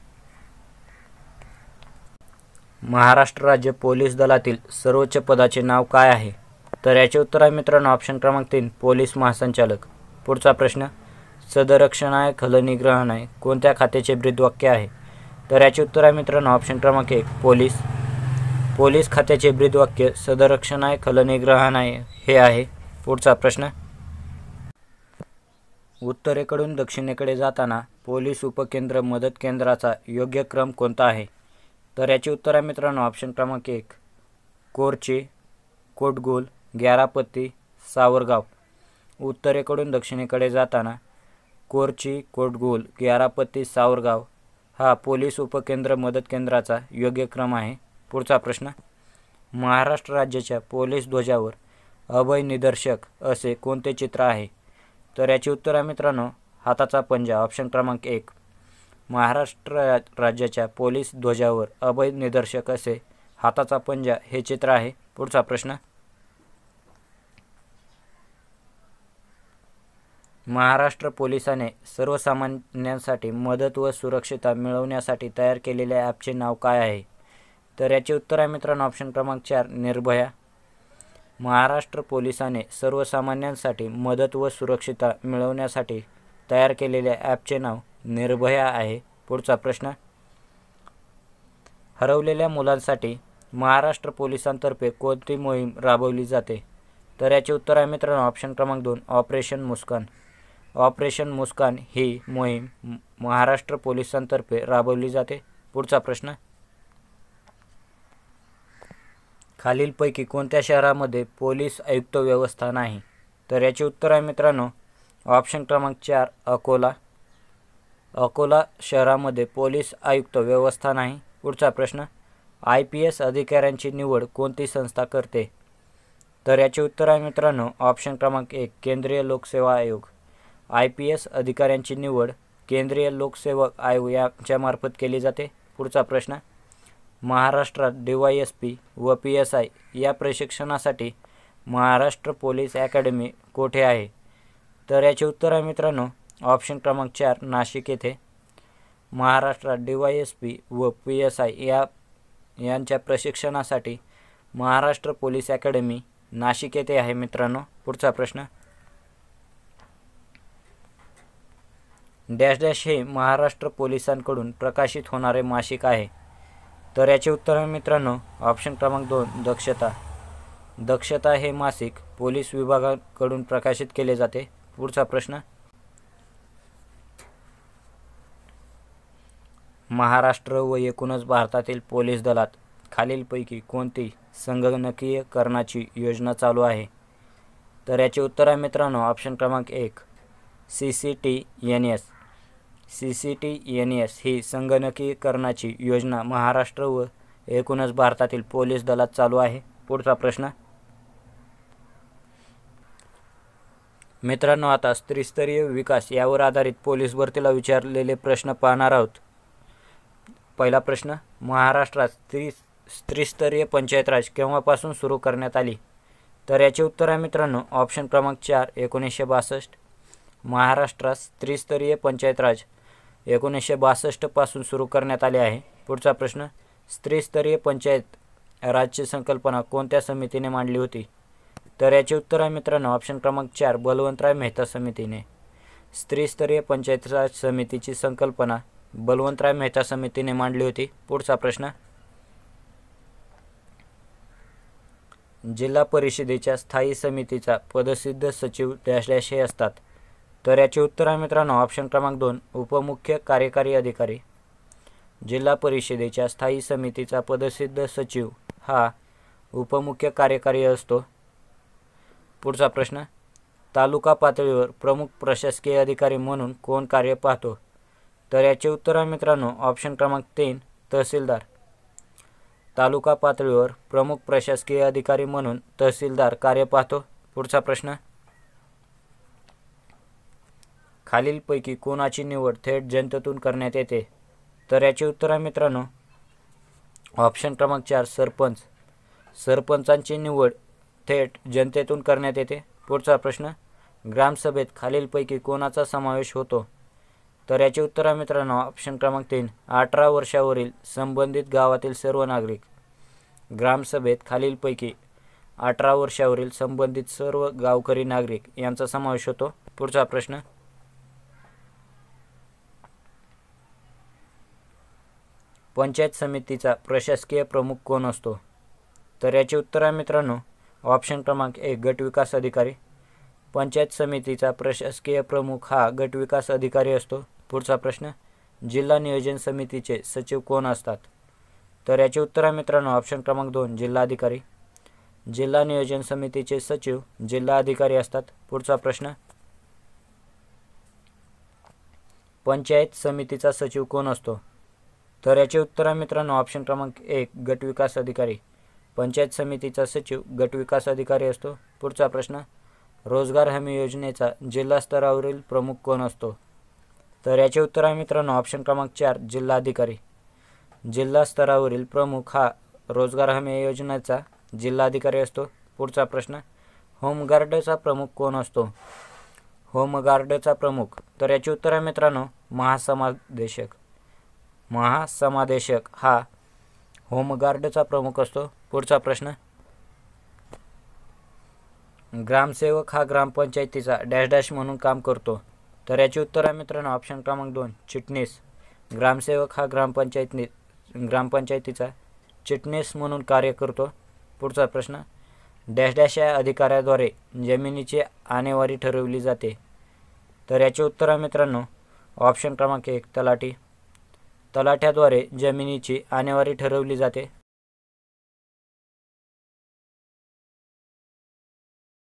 महाराष्ट्र राज्य पोलीस दलातील सर्वोच्च पदाचे नाव काय आहे? तर याचे उत्तर आहे मित्रांनो ऑप्शन क्रमांक तीन पोलीस महासंचालक. पुढचा प्रश्न, सदरक्षणाय खलनिग्रहणाय कोणत्या खात्याचे ब्रीदवाक्य आहे? तर याचे उत्तर आहे मित्रांनो ऑप्शन क्रमांक एक पोलीस. पोलीस खात्याचे ब्रीदवाक्य सदरक्षणाय खलनिग्रहणाय हे आहे. पुढचा प्रश्न, उत्तरेकडून दक्षिणेकडे जाताना पोलीस उपकेंद्र मदत केंद्राचा योग्य क्रम कोणता आहे? तर याचे उत्तर आहे मित्रांनो ऑप्शन क्रमांक एक कोरची, कोटगुल, ग्यारापत्ती, सावरगाव. उत्तरेकडून दक्षिणेकडे जाताना कोरची, कोटगुल, ग्यारापत्ती, सावरगाव हा पोलीस उपकेंद्र मदत केंद्राचा योग्य क्रम आहे. पुढचा प्रश्न, महाराष्ट्र राज्याच्या पोलीस ध्वजावर अभय निदर्शक असे कोणते चित्र आहे? तर याचे उत्तर आहे मित्रांनो हाताचा पंजा ऑप्शन क्रमांक एक. महाराष्ट्र राज्याच्या पोलीस ध्वजावर अभय निदर्शक असे हाताचा पंजा हे चित्र आहे. पुढचा प्रश्न, महाराष्ट्र पोलिसाने सर्वसामान्यांसाठी मदत व सुरक्षितता मिळवण्यासाठी तयार केलेल्या ॲपचे नाव काय आहे? तर याचे उत्तर आहे मित्रांनो ऑप्शन क्रमांक चार निर्भया. महाराष्ट्र पोलिसाने सर्वसामान्यांसाठी मदत व सुरक्षितता मिळवण्यासाठी तयार केलेल्या ॲपचे नाव निर्भया आहे. पुढचा प्रश्न, हरवलेल्या मुलांसाठी महाराष्ट्र पोलिसांतर्फे कोणती मोहीम राबवली जाते? तर याचे उत्तर आहे मित्रांनो ऑप्शन क्रमांक दोन ऑपरेशन मुस्कान. ऑपरेशन मुस्कान ही मोहीम महाराष्ट्र पोलिसांतर्फे राबवली जाते. पुढचा प्रश्न, खालीलपैकी कोणत्या शहरामध्ये पोलीस आयुक्त व्यवस्था नाही? तर याचे उत्तर आहे मित्रांनो ऑप्शन क्रमांक चार अकोला. अकोला शहरामध्ये पोलीस आयुक्त व्यवस्था नाही. पुढचा प्रश्न, आय पी एस अधिकाऱ्यांची निवड कोणती संस्था करते? तर याचे उत्तर आहे मित्रांनो ऑप्शन क्रमांक एक केंद्रीय लोकसेवा आयोग. आय पी एस अधिकाऱ्यांची निवड केंद्रीय लोकसेवक आयोग यांच्या मार्फत केली जाते. पुढचा प्रश्न, महाराष्ट्रात डी वाय एस पी व पी एस आय या प्रशिक्षणासाठी महाराष्ट्र पोलीस अकॅडमी कोठे आहे? तर याचे उत्तर आहे मित्रांनो ऑप्शन क्रमांक चार नाशिक येथे. महाराष्ट्रात डी वाय एस पी व पी एस आय या यांच्या प्रशिक्षणासाठी महाराष्ट्र पोलीस अकॅडमी नाशिक येथे आहे मित्रांनो. पुढचा प्रश्न, डॅश डॅश हे महाराष्ट्र पोलिसांकडून प्रकाशित होणारे मासिक आहे? तर याचे उत्तर आहे मित्रांनो ऑप्शन क्रमांक दोन दक्षता. दक्षता हे मासिक पोलीस विभागाकडून प्रकाशित केले जाते. पुढचा प्रश्न, महाराष्ट्र व एकूणच भारतातील पोलीस दलात खालीलपैकी कोणती संगणकीकरणाची योजना चालू आहे? तर याचे उत्तर आहे मित्रांनो ऑप्शन क्रमांक एक C C T N S. C C T N S ही संगणकीकरणाची योजना महाराष्ट्र व एकूणच भारतातील पोलीस दलात चालू आहे. पुढचा प्रश्न, मित्रांनो आता त्रिस्तरीय विकास यावर आधारित पोलीस भरतीला विचारलेले प्रश्न पाहणार आहोत. पहिला प्रश्न, महाराष्ट्रात त्रि त्रिस्तरीय पंचायत राज केव्हापासून सुरू करण्यात आली? तर याचे उत्तर आहे मित्रांनो ऑप्शन क्रमांक चार एकोणीसशे बासष्ट. महाराष्ट्रात त्रिस्तरीय पंचायत राज एकोणीसशे बासष्ट पासून सुरू करण्यात आले आहे. पुढचा प्रश्न, त्रिस्तरीय पंचायत राजची संकल्पना कोणत्या समितीने मांडली होती? तर याचे उत्तर आहे मित्रांनो ऑप्शन क्रमांक चार बलवंतराय मेहता समितीने. त्रिस्तरीय पंचायत राज समितीची संकल्पना बलवंतराय मेहता समितीने मांडली होती? पुढचा प्रश्न, जिल्हा परिषदेच्या स्थायी समितीचा पदसिद्ध सचिव डॅश डॅश हे असतात? तर याचे उत्तर आहे मित्रांनो ऑप्शन क्रमांक दोन, उपमुख्य कार्यकारी अधिकारी. जिल्हा परिषदेच्या स्थायी समितीचा पदसिद्ध सचिव हा उपमुख्य कार्यकारी असतो. पुढचा प्रश्न, तालुका पातळीवर प्रमुख प्रशासकीय अधिकारी म्हणून कोण कार्य पाहतो? तर याचे उत्तर आहे मित्रांनो ऑप्शन क्रमांक तीन, तहसीलदार. तालुका पातळीवर प्रमुख प्रशासकीय अधिकारी म्हणून तहसीलदार कार्य पाहतो. पुढचा प्रश्न, खालीलपैकी कोणाची निवड थेट जनतेतून करण्यात येते? तर याचे उत्तर आहे मित्रांनो ऑप्शन क्रमांक चार, सरपंच. सरपंचांची निवड थेट जनतेतून करण्यात येते. पुढचा प्रश्न, ग्रामसभेत खालीलपैकी कोणाचा समावेश होतो? तर याचे उत्तर आहे मित्रांनो ऑप्शन क्रमांक तीन, अठरा वर्षावरील संबंधित गावातील सर्व नागरिक. ग्रामसभेत खालीलपैकी अठरा वर्षावरील संबंधित सर्व गावकरी नागरिक यांचा समावेश होतो. पुढचा प्रश्न, पंचायत समितीचा प्रशासकीय प्रमुख कोण असतो? तर याचे उत्तर आहे मित्रांनो ऑप्शन क्रमांक एक, गट विकास अधिकारी. पंचायत समितीचा प्रशासकीय प्रमुख हा गट विकास अधिकारी असतो. पुढचा प्रश्न, जिल्हा नियोजन समितीचे सचिव कोण असतात? तर याचे उत्तर आहे मित्रांनो ऑप्शन क्रमांक दोन, जिल्हाधिकारी. जिल्हा नियोजन समितीचे सचिव जिल्हाधिकारी असतात. पुढचा प्रश्न, पंचायत समितीचा सचिव कोण असतो? तर याचे उत्तर आहे मित्रांनो ऑप्शन क्रमांक एक, गट विकास अधिकारी. पंचायत समितीचा सचिव गट विकास अधिकारी असतो. पुढचा प्रश्न, रोजगार हमी योजनेचा जिल्हा स्तरावरील प्रमुख कोण असतो? तर याचे उत्तर आहे मित्रांनो ऑप्शन क्रमांक चार, जिल्हाधिकारी. जिल्हा स्तरावरील प्रमुख हा रोजगार हमी योजनेचा जिल्हाधिकारी असतो. पुढचा प्रश्न, होमगार्डचा प्रमुख कोण असतो? होमगार्डचा प्रमुख, तर याचे उत्तर आहे मित्रांनो महासमादेशक. महासमादेशक हा होमगार्डचा प्रमुख असतो. पुढचा प्रश्न, ग्रामसेवक हा ग्रामपंचायतीचा डॅश डॅश म्हणून काम करतो. तर याचे उत्तर आहे मित्रांनो ऑप्शन क्रमांक दोन, चिटणीस. ग्रामसेवक हा ग्रामपंचायती ग्रामपंचायतीचा चिटणीस म्हणून कार्य करतो. पुढचा प्रश्न, डॅश डॅश या अधिकाऱ्याद्वारे जमिनीची आणेवारी ठरवली जाते. तर याचे उत्तर आहे मित्रांनो ऑप्शन क्रमांक एक, तलाठी. तलाठ्याद्वारे जमिनीची आणेवारी ठरवली जाते.